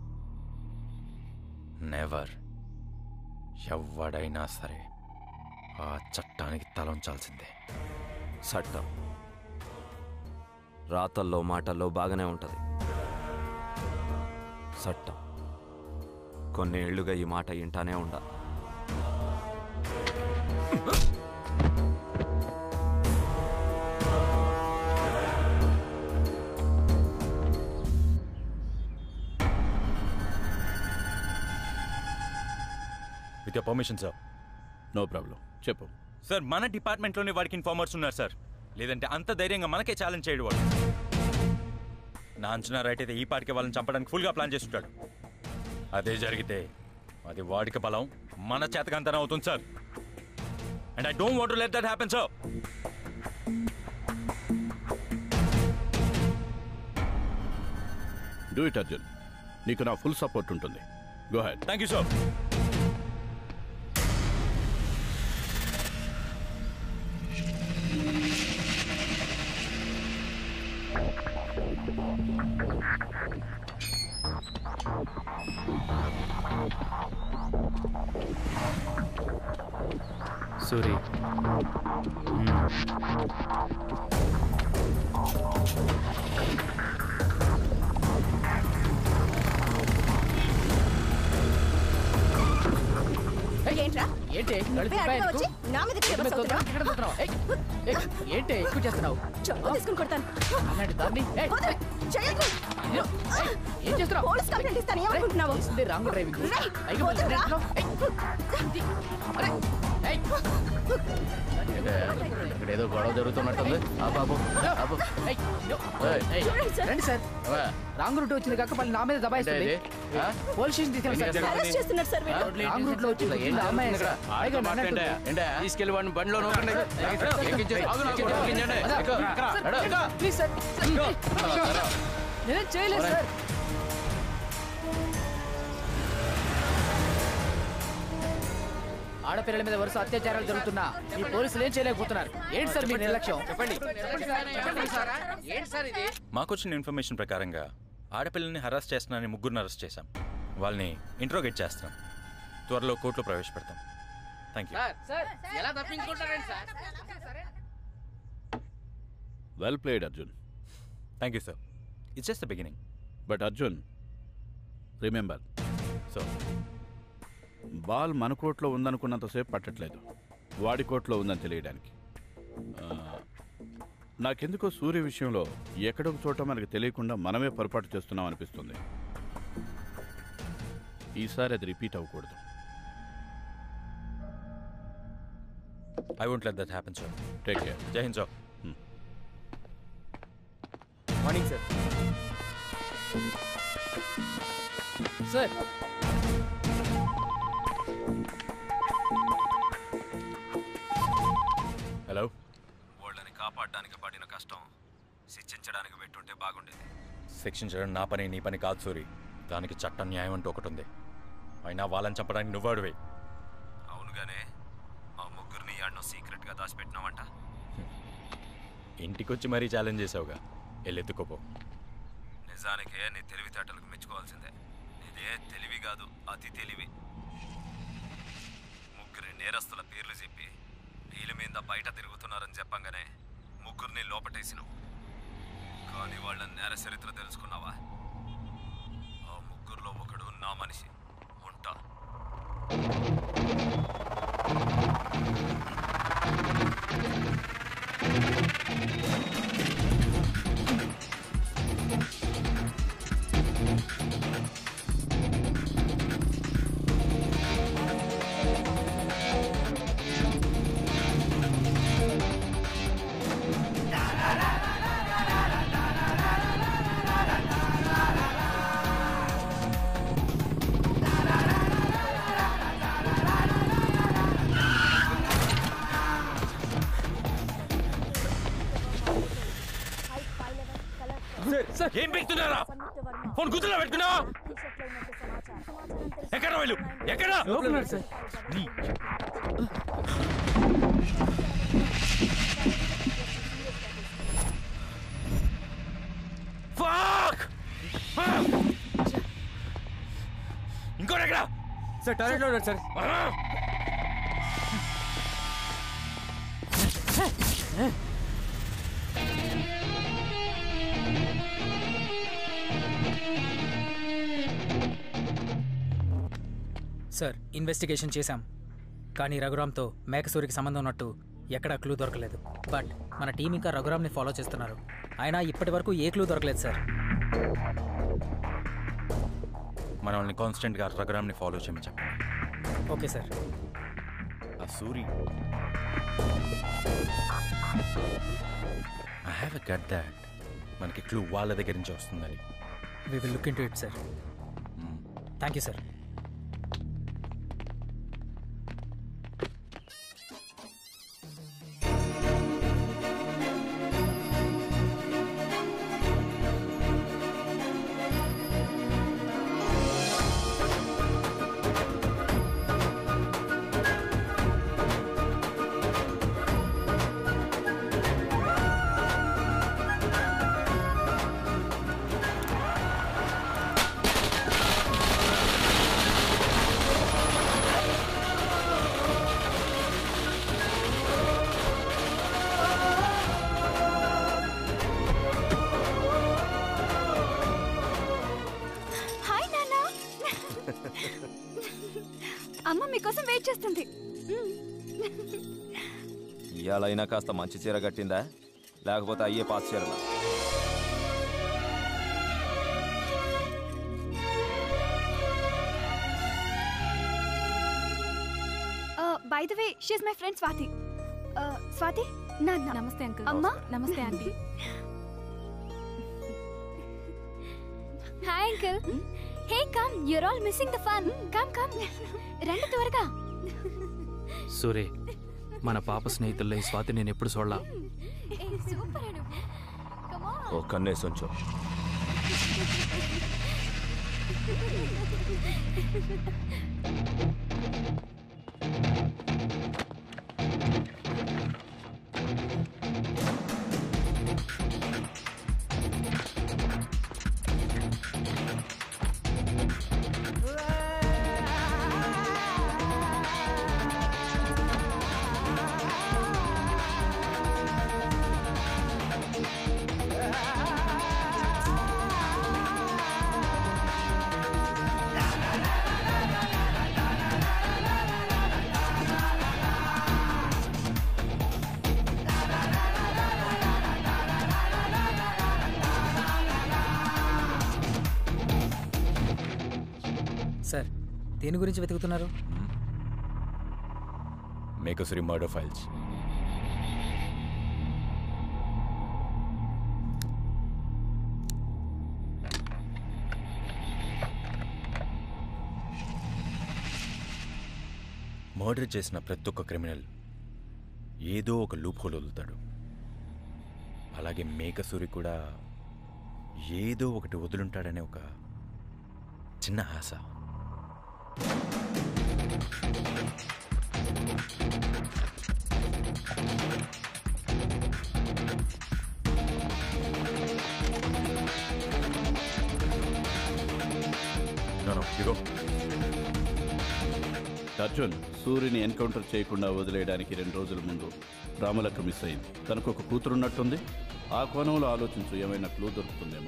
నెవర్. ఎవడైనా సరే ఆ చట్టానికి తలంచాల్సిందే. చట్టం రాతల్లో మాటల్లో బాగానే ఉంటుంది. చట్టం కొన్ని ఏళ్లుగా ఈ మాట వింటానే ఉండాలి. With your permission sir. No problem, చెప్పు సార్. మన డిపార్ట్మెంట్లోనే వాడికి ఇన్ఫార్మర్స్ ఉన్నారు సార్. లేదంటే అంత ధైర్యంగా మనకే ఛాలెంజ్ చేయడు వాడు. నా అంచనా రైట్ అయితే ఈ పాటికి వాళ్ళని చంపడానికి ఫుల్గా ప్లాన్ చేస్తుంటాడు. అదే జరిగితే అది వాడికి బలం, మన చేతకంతనం అవుతుంది sir. And I don't want to let that happen sir. Do it Arjun. నీకు నా ఫుల్ సపోర్ట్ ఉంటుంది. Go ahead. Thank you sir. Suri, ఏంట్రా ఏంటి ఏంటి ఎక్కువ చేస్తున్నావు? తీసుకుని కొడతాను. అలాంటి దాన్ని ఏం చేస్తున్నావు? పోలీస్ కంప్లైంట్ ఇస్తాను. ఏమనుకుంటున్నావు? Wrong driving. ఇక్కడ ఏదో గొడవ జరుగుతున్నట్టుంది. రండి సార్. రాంగ్ రూట్ వచ్చింది కాక మళ్ళీ నా మీద దబాయిస్తుంది. పోలీస్ స్టేషన్ తీసుకెళ్ళి సార్. రాంగ్ రూట్ లో వచ్చింది. తీసుకెళ్ళి వాడిని బండిలో నొక్కండి. ప్లీజ్ సార్, నేనేం చేయలేదు సార్. ఆడపిల్లల మీద వరుస అత్యాచారాలు జరుగుతున్నా ఈ పోలీసులు ఏం చేయలేకపోతున్నారు. ఏంటి సార్ మీ నిర్లక్ష్యం? చెప్పండి. ఏంటి సార్ ఇది? మాకొచ్చిన ఇన్ఫర్మేషన్ ప్రకారంగా ఆడపిల్లల్ని హరాస్ చేస్తున్నారని ముగ్గురిని అరెస్ట్ చేశాం. వాళ్ళని ఇంట్రోగేట్ చేస్తున్నాం. త్వరలో కోర్టులో ప్రవేశపెడతాం. Thank you. ఎలా తప్పించుకుంటారండి sir? Well played Arjun. Thank you sir. It's just the beginning. But Arjun, remember so ball మన కోర్టులో ఉందనుకున్నంతసేపు పట్టట్లేదు, వాడి కోర్టులో ఉందని తెలియడానికి. నాకెందుకో సూర్య విషయంలో ఎక్కడొక చోట మనకు తెలియకుండా మనమే పొరపాటు చేస్తున్నాం అనిపిస్తుంది. ఈసారి అది రిపీట్ అవ్వకూడదు. I won't let that happen, sir. Take care. Jai Hind, sir. Morning, sir. Sir. Hello. వాళ్ళని కాపాడడానికి పడిన కష్టం శిక్షించడానికి పెట్టుంటే బాగుండేది. శిక్షించడం నా పని, నీ పని కాదు సూరి. దానికి చట్టం న్యాయం అంటూ ఒకటి ఉంది. అయినా వాళ్ళని చంపడానికి నువ్వాడువే. అవునుగానే ఆ ముగ్గురిని యాడ్నో సీక్రెట్గా దాచిపెట్టినావంట. ఇంటికొచ్చి మరీ ఛాలెంజ్ చేసావుగా, వెళ్ళెత్తుకోపో. నిజానికే నీ తెలివితేటలకు మెచ్చుకోవాల్సిందే. ఇదే తెలివి కాదు, అతి తెలివి. ముగ్గురి నేరస్తుల పేర్లు చెప్పి వీళ్ళ మీద బయట తిరుగుతున్నారని చెప్పంగానే ముగ్గురిని లోపటేసినావు. కానీ వాళ్ళ నేర చరిత్ర తెలుసుకున్నావా? ఆ ముగ్గురులో ఒకడు నా మనిషి ఉంటా. ఏం పెడుతున్నారా? ఫోన్ గుర్తులో పెట్టుకున్నావా? ఎక్కడ వెళ్ళు? ఎక్కడ? ఇంకోటి ఎక్కడ? సార్ టాయిలెట్లో ఉన్నాడు సార్. సార్ ఇన్వెస్టిగేషన్ చేశాం, కానీ రఘురామ్తో మేకసూరికి సంబంధం ఉన్నట్టు ఎక్కడా క్లూ దొరకలేదు. బట్ మన టీం ఇంకా రఘురామ్ని ఫాలో చేస్తున్నారు. అయినా ఇప్పటి వరకు ఏ క్లూ దొరకలేదు సార్. మనల్ని కాన్స్టెంట్గా రఘురామ్ని ఫాలో చేయమని చెప్పండి. Okay sir. ఆ Suri I have a gut that మనకి క్లూ వాళ్ళ దగ్గర నుంచి వస్తుందని. We will look into it sir. Thank you sir. అమ్మ మీకోసం వెయిట్ చేస్తుంది. ఇవాళైనా కాస్త మంచి చీర కట్టిందా, లేకపోతే అయ్యే పాత చీరలా? By the way she is my friend Swathi. Swathi నాన్న. నమస్తే అంకుల్. అమ్మ namaste aunty. Hi uncle. Hey come, you're all missing the fun. Come come, రండి త్వరగా. సూరే, మన పాప స్నేహితుల్లో ఈ స్వాతి నేను ఎప్పుడు చూడలా. ఓ కన్నేసి ఉంచు. సార్ దేని గురించి వెతుకుతున్నారు? మేకసూరి మర్డర్ ఫైల్స్. మర్డర్ చేసిన ప్రతి ఒక్క క్రిమినల్ ఏదో ఒక లూప్ హోల్ వదులుతాడు. అలాగే మేకసూరి కూడా ఏదో ఒకటి వదులుంటాడనే ఒక చిన్న ఆశ. అర్జున్ సూర్యుని ఎన్కౌంటర్ చేయకుండా వదిలేయడానికి 2 రోజుల ముందు రామలక్క మిస్ అయింది. తనకు ఒక కూతురున్నట్టుంది. ఆ కోణంలో ఆలోచించు, ఏమైనా క్లూ దొరుకుతుందేమో.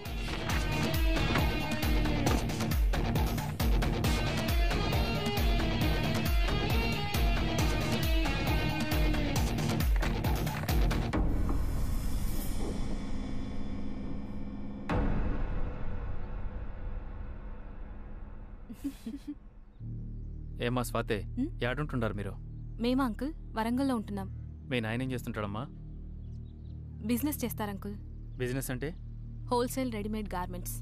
ఏమా స్వాతే, ఏడుంటుంటారు మీరు? మేమా అంకుల్ వరంగల్లో ఉంటున్నాం. మీ నాయన ఏం చేస్తుంటాడమ్మా? బిజినెస్ చేస్తారు అంకుల్. బిజినెస్ అంటే? Wholesale readymade garments.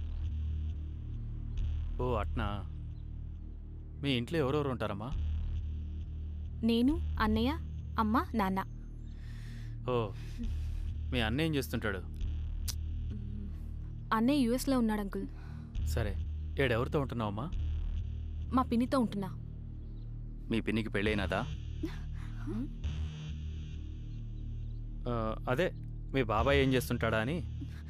ఓ అట్నా. మీ ఇంట్లో ఎవరెవరు ఉంటారమ్మా? నేను, అన్నయ్య, అమ్మ, నాన్న. ఓ, మీ అన్న ఏం చేస్తుంటాడు? అన్నయ్య యూఎస్లో ఉన్నాడు అంకుల్. సరే, ఏడెవరితో ఉంటున్నావమ్మా? మా పిన్నితో ఉంటున్నా. మీ పిన్నికి పెళ్ళైనదా? అదే మీ బాబాయ్ ఏం చేస్తుంటాడా అని.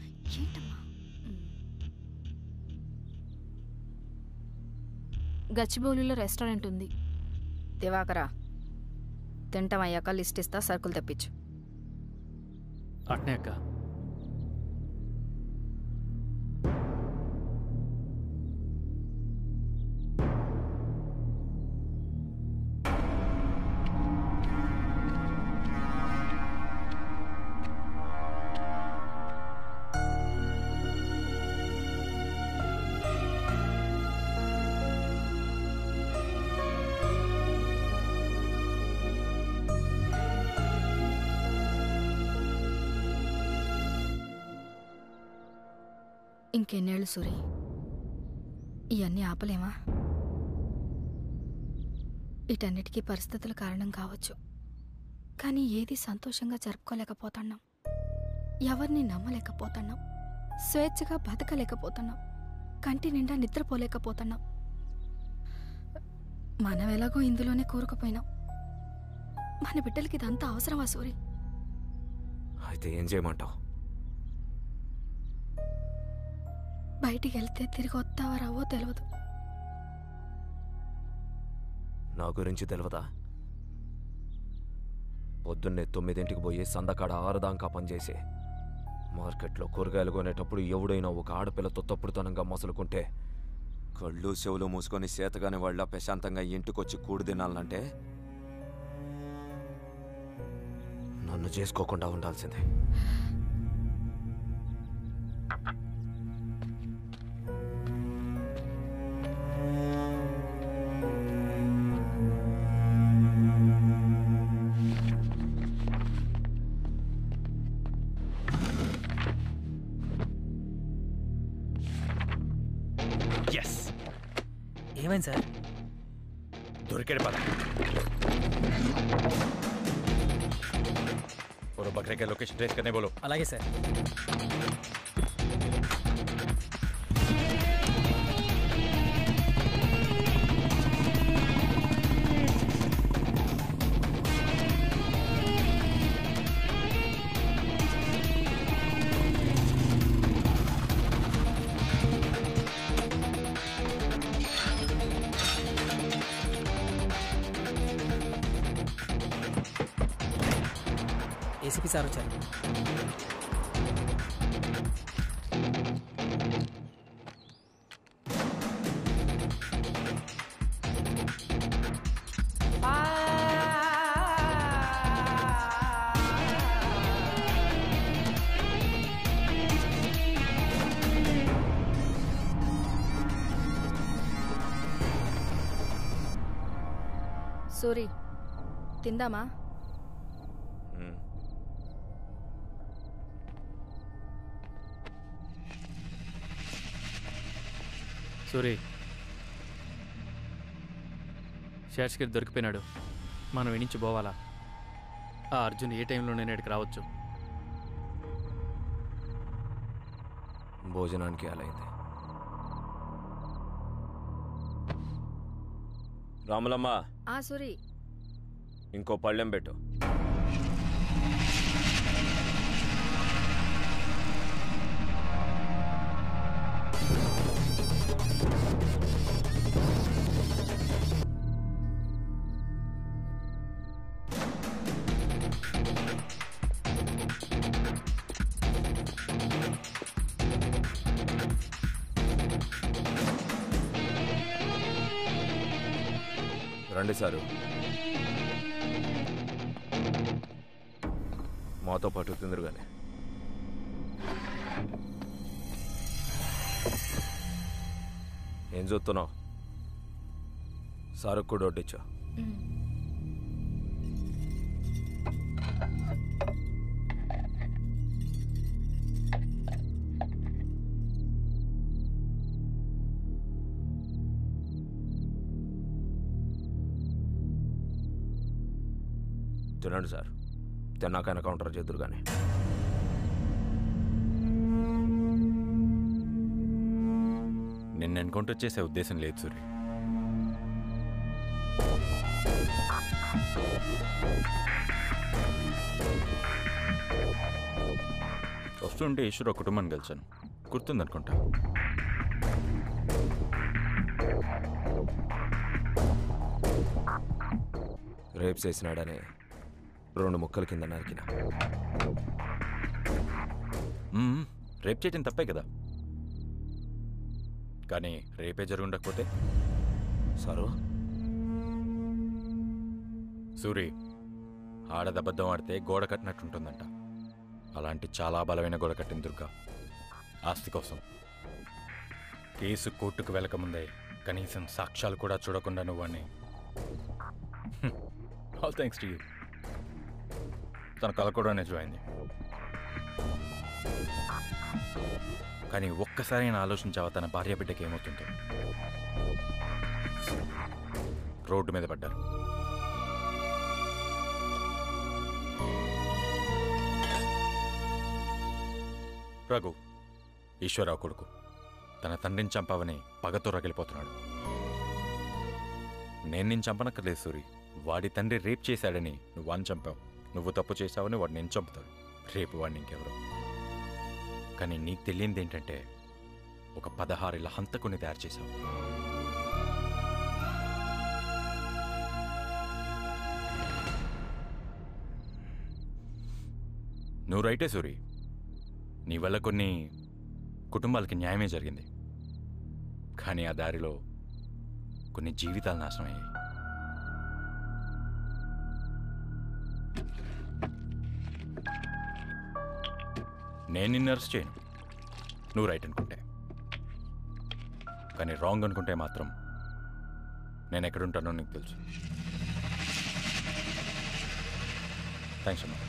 గచ్చిబౌలిలో రెస్టారెంట్ ఉంది. దివాకరా, తింటాం అయ్యాక లిస్ట్ ఇస్తా, సరుకులు తెప్పించు. అట్నే అక్క. ఇంకెన్నేళ్ళు సూరి, ఇవన్నీ ఆపలేమా? వీటన్నిటికీ పరిస్థితుల కారణం కావచ్చు, కానీ ఏది సంతోషంగా జరుపుకోలేకపోతున్నాం, ఎవరిని నమ్మలేకపోతున్నాం, స్వేచ్ఛగా బతకలేకపోతున్నాం, కంటి నిండా నిద్రపోలేకపోతున్నాం. మనం ఎలాగో ఇందులోనే కూరుకుపోయినాం. మన బిడ్డలకి ఇదంతా అవసరమా సూరి? అయితే ఏం చేయమంటావు? బయటికి వెళ్తే తిరిగి వస్తావా రావో తెలియదు. నా గురించి తెలియదా? పొద్దున్నే 9ంటికి పోయి సందకాడ 6 దాకా పనిచేసి మార్కెట్లో కూరగాయలు కొనేటప్పుడు ఎవడైనా ఒక ఆడపిల్లతో తప్పుడుతనంగా మసులుకుంటే కళ్ళు చెవులు మూసుకొని సేతగానే వాళ్ళ ప్రశాంతంగా ఇంటికొచ్చి కూడి తినాలంటే నన్ను చేసుకోకుండా ఉండాల్సిందే. ఏమైంది సార్? దొరికాడు పద. और बकरे के लोकेशन ट्रेस करने बोलो. అలాగే సార్. ఏసీపీ సార్ వచ్చారు. సూరి, తిందామా? సూరి, షేర్స్కి దొరికిపోయినాడు. మనం ఇనించి పోవాలా? ఆ అర్జున్ ఏ టైంలో నేను ఇక్కడికి రావచ్చు. భోజనానికి అలైంది. రాములమ్మ, సూరి, ఇంకో పళ్ళెం పెట్టు. రండి సారు, మాతో పాటు తిందరు కానీ. ఏం చూస్తున్నావు? సారుకు కూడా వడ్డించా. తినండి సార్, తిన్నాకైనా కౌంటర్ చేద్దరు కానీ. నిన్ను ఎన్కౌంటర్ చేసే ఉద్దేశం లేదు సూరి. వస్తుంటే ఈశ్వర కుటుంబాన్ని కలిసాను, గుర్తుందనుకుంటా. రేప్ చేసినాడనే 2 ముక్కల కింద నరికిన. రేప్ చేయటం తప్పే కదా, కానీ రేపే జరుగుండకపోతే సరు సూరి, ఆడదబద్ధం ఆడితే గోడ కట్టినట్టుంటుందంట. అలాంటి చాలా బలమైన గోడ కట్టిన దుర్గా ఆస్తి కోసం. కేసు కోర్టుకు వెళ్ళకముందే కనీసం సాక్ష్యాలు కూడా చూడకుండా నువ్వని. All thanks to you. తన కళ కూడా నిజమైంది. కానీ ఒక్కసారి నేను ఆలోచించావా తన భార్య బిడ్డకి ఏమవుతుందో? రోడ్డు మీద పడ్డారు. రఘు, ఈశ్వరరావు కొడుకు, తన తండ్రిని చంపావని పగతో రగిలిపోతున్నాడు. నేను నిన్ను చంపనక్కర్లేదు సూరి, వాడి తండ్రి రేప్ చేశాడని నువ్వు వాడిని చంపావు. నువ్వు తప్పు చేశావని వాడు నేను చంపుతాడు. రేపు వాడిని ఇంకెవరు. కానీ నీకు తెలియంది ఏంటంటే ఒక 16 హంతకుని తయారు చేశావు. నువ్వు రైటే సూరి, నీ వల్ల కొన్ని కుటుంబాలకి న్యాయమే జరిగింది. కానీ ఆ దారిలో కొన్ని జీవితాలు నాశనమయ్యాయి. నేను నిన్ను అరెస్ట్ చేయను, నువ్వు రైట్ అనుకుంటే. కానీ రాంగ్ అనుకుంటే మాత్రం నేను ఎక్కడుంటానో నీకు తెలుసు. థ్యాంక్స్ అమ్మా.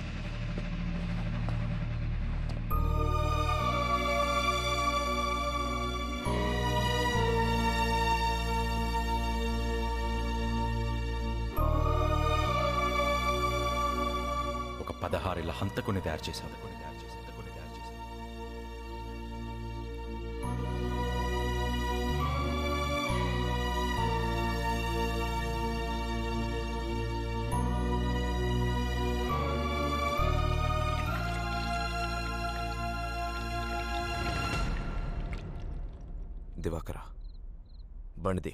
ఒక 16 హంతకుని తయారు చేశావు. దివాకర, బండిది.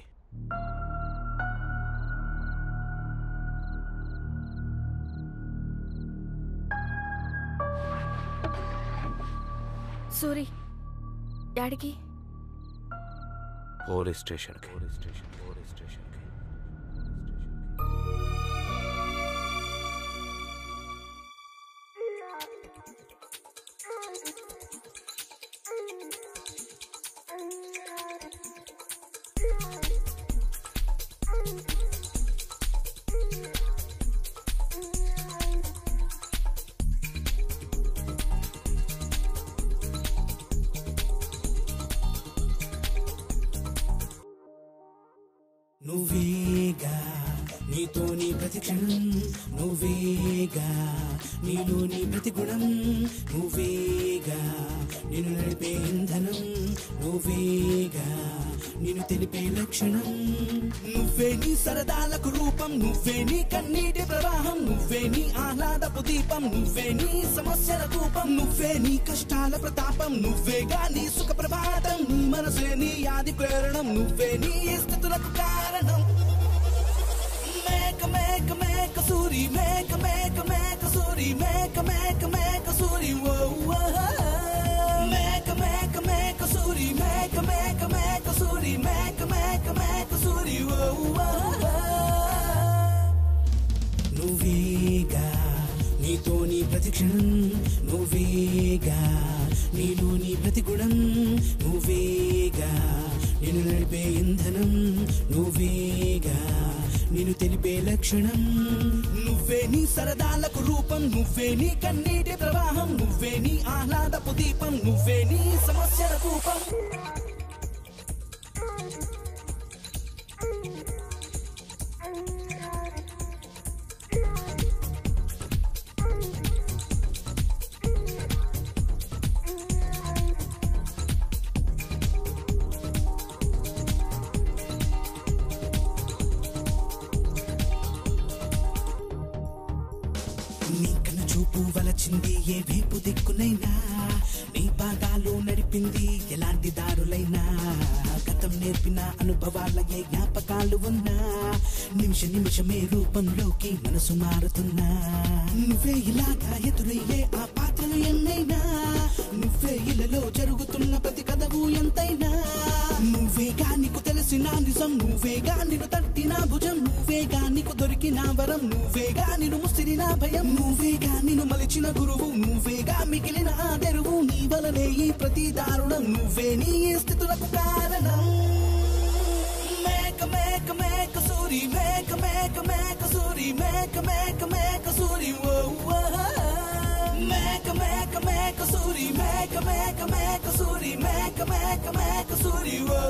సూరి, డాడీకి పోలీస్ స్టేషన్కి. నువ్వేగా నీతోని ప్రతిక్షణం, నువ్వేగా నీలోని ప్రతి గుణం, నువ్వేగా నిన్ను నడిపే ఇంధనం, నువ్వేగా నిన్ను తెలిపే లక్షణం. నువ్వే నీ సరదాలకు రూపం, నువ్వే నీ కన్నీటి ప్రవాహం, నువ్వే నీ ఆహ్లాదపు దీపం, నువ్వే నీ సమస్యల రూపం, నువ్వే నీ కష్టాల ప్రతాపం, నువ్వేగా నీ సుఖ ప్రభాతం, నీ మనసే నీ ఆది ప్రేరణం, నువ్వే నీ స్థితులకు కారణం. మేక మేక మేక సూరి, మేక మేక మేక సూరి, మేక మేక మేక సూరి, ఓ మేక మేక మేక సూరి, మేక మేక మేక సూరి, మేక మేక మేక సూరి, ఓ నువ్వేగా నీతోని ప్రతిక్షణం, నువ్వేగా నీలోని ప్రతి గుణం, నువ్వేగా నిన్ను నడిపే ఇంధనం, నువ్వేగా నిన్ను తెలిపే లక్షణం. నువ్వే నీ సరదాలకు రూపం, నువ్వే నీ కన్నీటి ప్రవాహం, నువ్వే నీ ఆహ్లాదపు దీపం, నువ్వే నీ సమస్యల రూపం. ఏ వైపు దిక్కునైనా నీ పాదాలు నడిపింది ఎలాంటి దారులైనా గతం నేర్పిన అనుభవాల ఏ జ్ఞాపకాలు ఉన్నా నిమిష నిమిషమే రూపంలోకి మనసు మారుతున్నా నువ్వే ఇలాగా ఎదురయ్యే ఆ పాత్రలు ఎన్నైనా నువ్వే ఇళ్ళలో జరుగుతున్న ప్రతి కథవు ఎంతైనా నువ్వేగా నీకు తెలిసిన నిజం నువ్వేగా నిన్ను తట్టిన భుజం నువ్వేగా నీకు దొరికిన వరం నువ్వేగా నిన్ను ముసిరిన భయం నువ్వేగా నిన్ను మలిచిన గురువు నువ్వేగా మిగిలిన ఆ తెరువు నీ వలనే ఈ ప్రతి దారుణం నువ్వే నీ స్థితులకు కారణం మేక మేక మేక సూరి మేక మేక మేక సూరి మేక మేక మేక సూరి ఓ మేక మేక మేక సూరి మేక మేక మేక సూరి మేక మేక మేక సూరి ఓ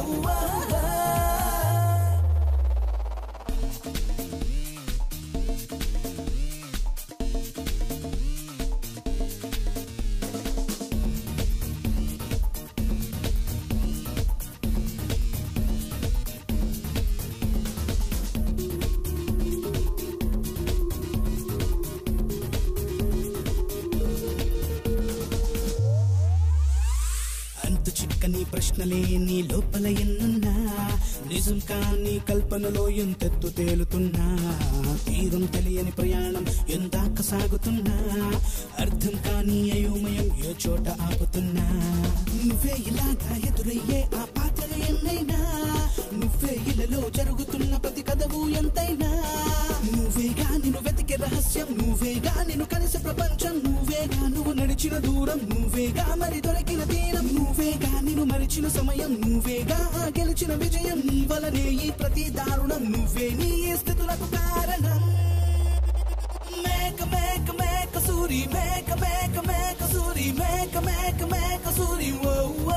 చిక్కని ప్రశ్నలే నీ లోపల ఎన్నున్నా నిజం కాని కల్పనలో ఎంతెత్తు తేలుతున్నా తీరం తెలియని ప్రయాణం ఎందాక సాగుతున్నా అర్థం కాని అయోమయం ఏ చోట ఆపుతున్నా నువ్వే ఇలాగా ఎదురయ్యే ఆ పాత్రలు ఎన్నైనా నువ్వే ఇళ్ళలో జరుగుతున్న ప్రతి కథవు ఎంతైనా నువ్వేగా నిన్ను వెతికే రహస్యం నువ్వేగా నిన్ను కలిసి ప్రపంచం నువ్వేగా నువ్వు నడిచిన దూరం నువ్వేగా మరి దొరికిన తీరం నువ్వేగా నిన్ను మరిచిన సమయం నువ్వేగా గెలిచిన విజయం నీ వలనే ఈ ప్రతి దారుణం నువ్వే నీ స్థితులకు కారణం మేక మేక మేక సూరి మేక మేక మేక సూరి మేక మేక మేక సూరి ఓ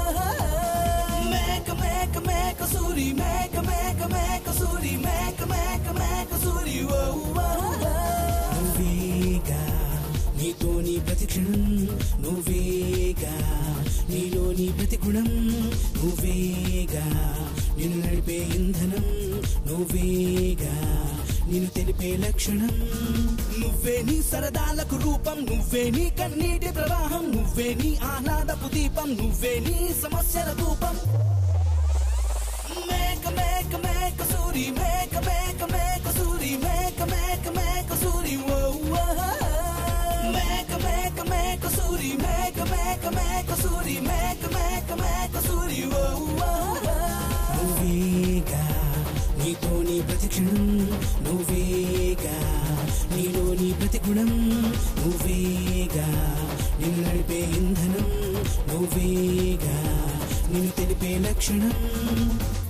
మేక మేక మేక సూరి మేక మేక మేక సూరి మేక మేక మేక సూరి ఓ నువ్వేగా నీతో నీ ప్రతి క్షణం నువ్వేగా నీలోని ప్రతి గుణం నువ్వేగా నిన్ను నడిపే ఇంధనం నువ్వేగా నిన్ను తెలిపే లక్షణం నువ్వే నీ సరదాలకు రూపం నువ్వే నీ కన్నీటి ప్రవాహం నువ్వే నీ ఆహ్లాదపు దీపం నువ్వే నీ సమస్యల రూపం మేక మేక మేక సూరి మేక మేక మేక సూరి మేక మేక మేక సూరి ఓ మేక మేక మేక సూరి మేక మేక మేక సూరి మేక మేక మేక సూరి ఓ నువ్వేగా నీతో నీ ప్రతి క్షణం నువ్వేగా నీలోని ప్రతి గుణం నువ్వేగా నిన్ను నడిపే ఇంధనం నువ్వేగా నిన్ను తెలిపే లక్షణం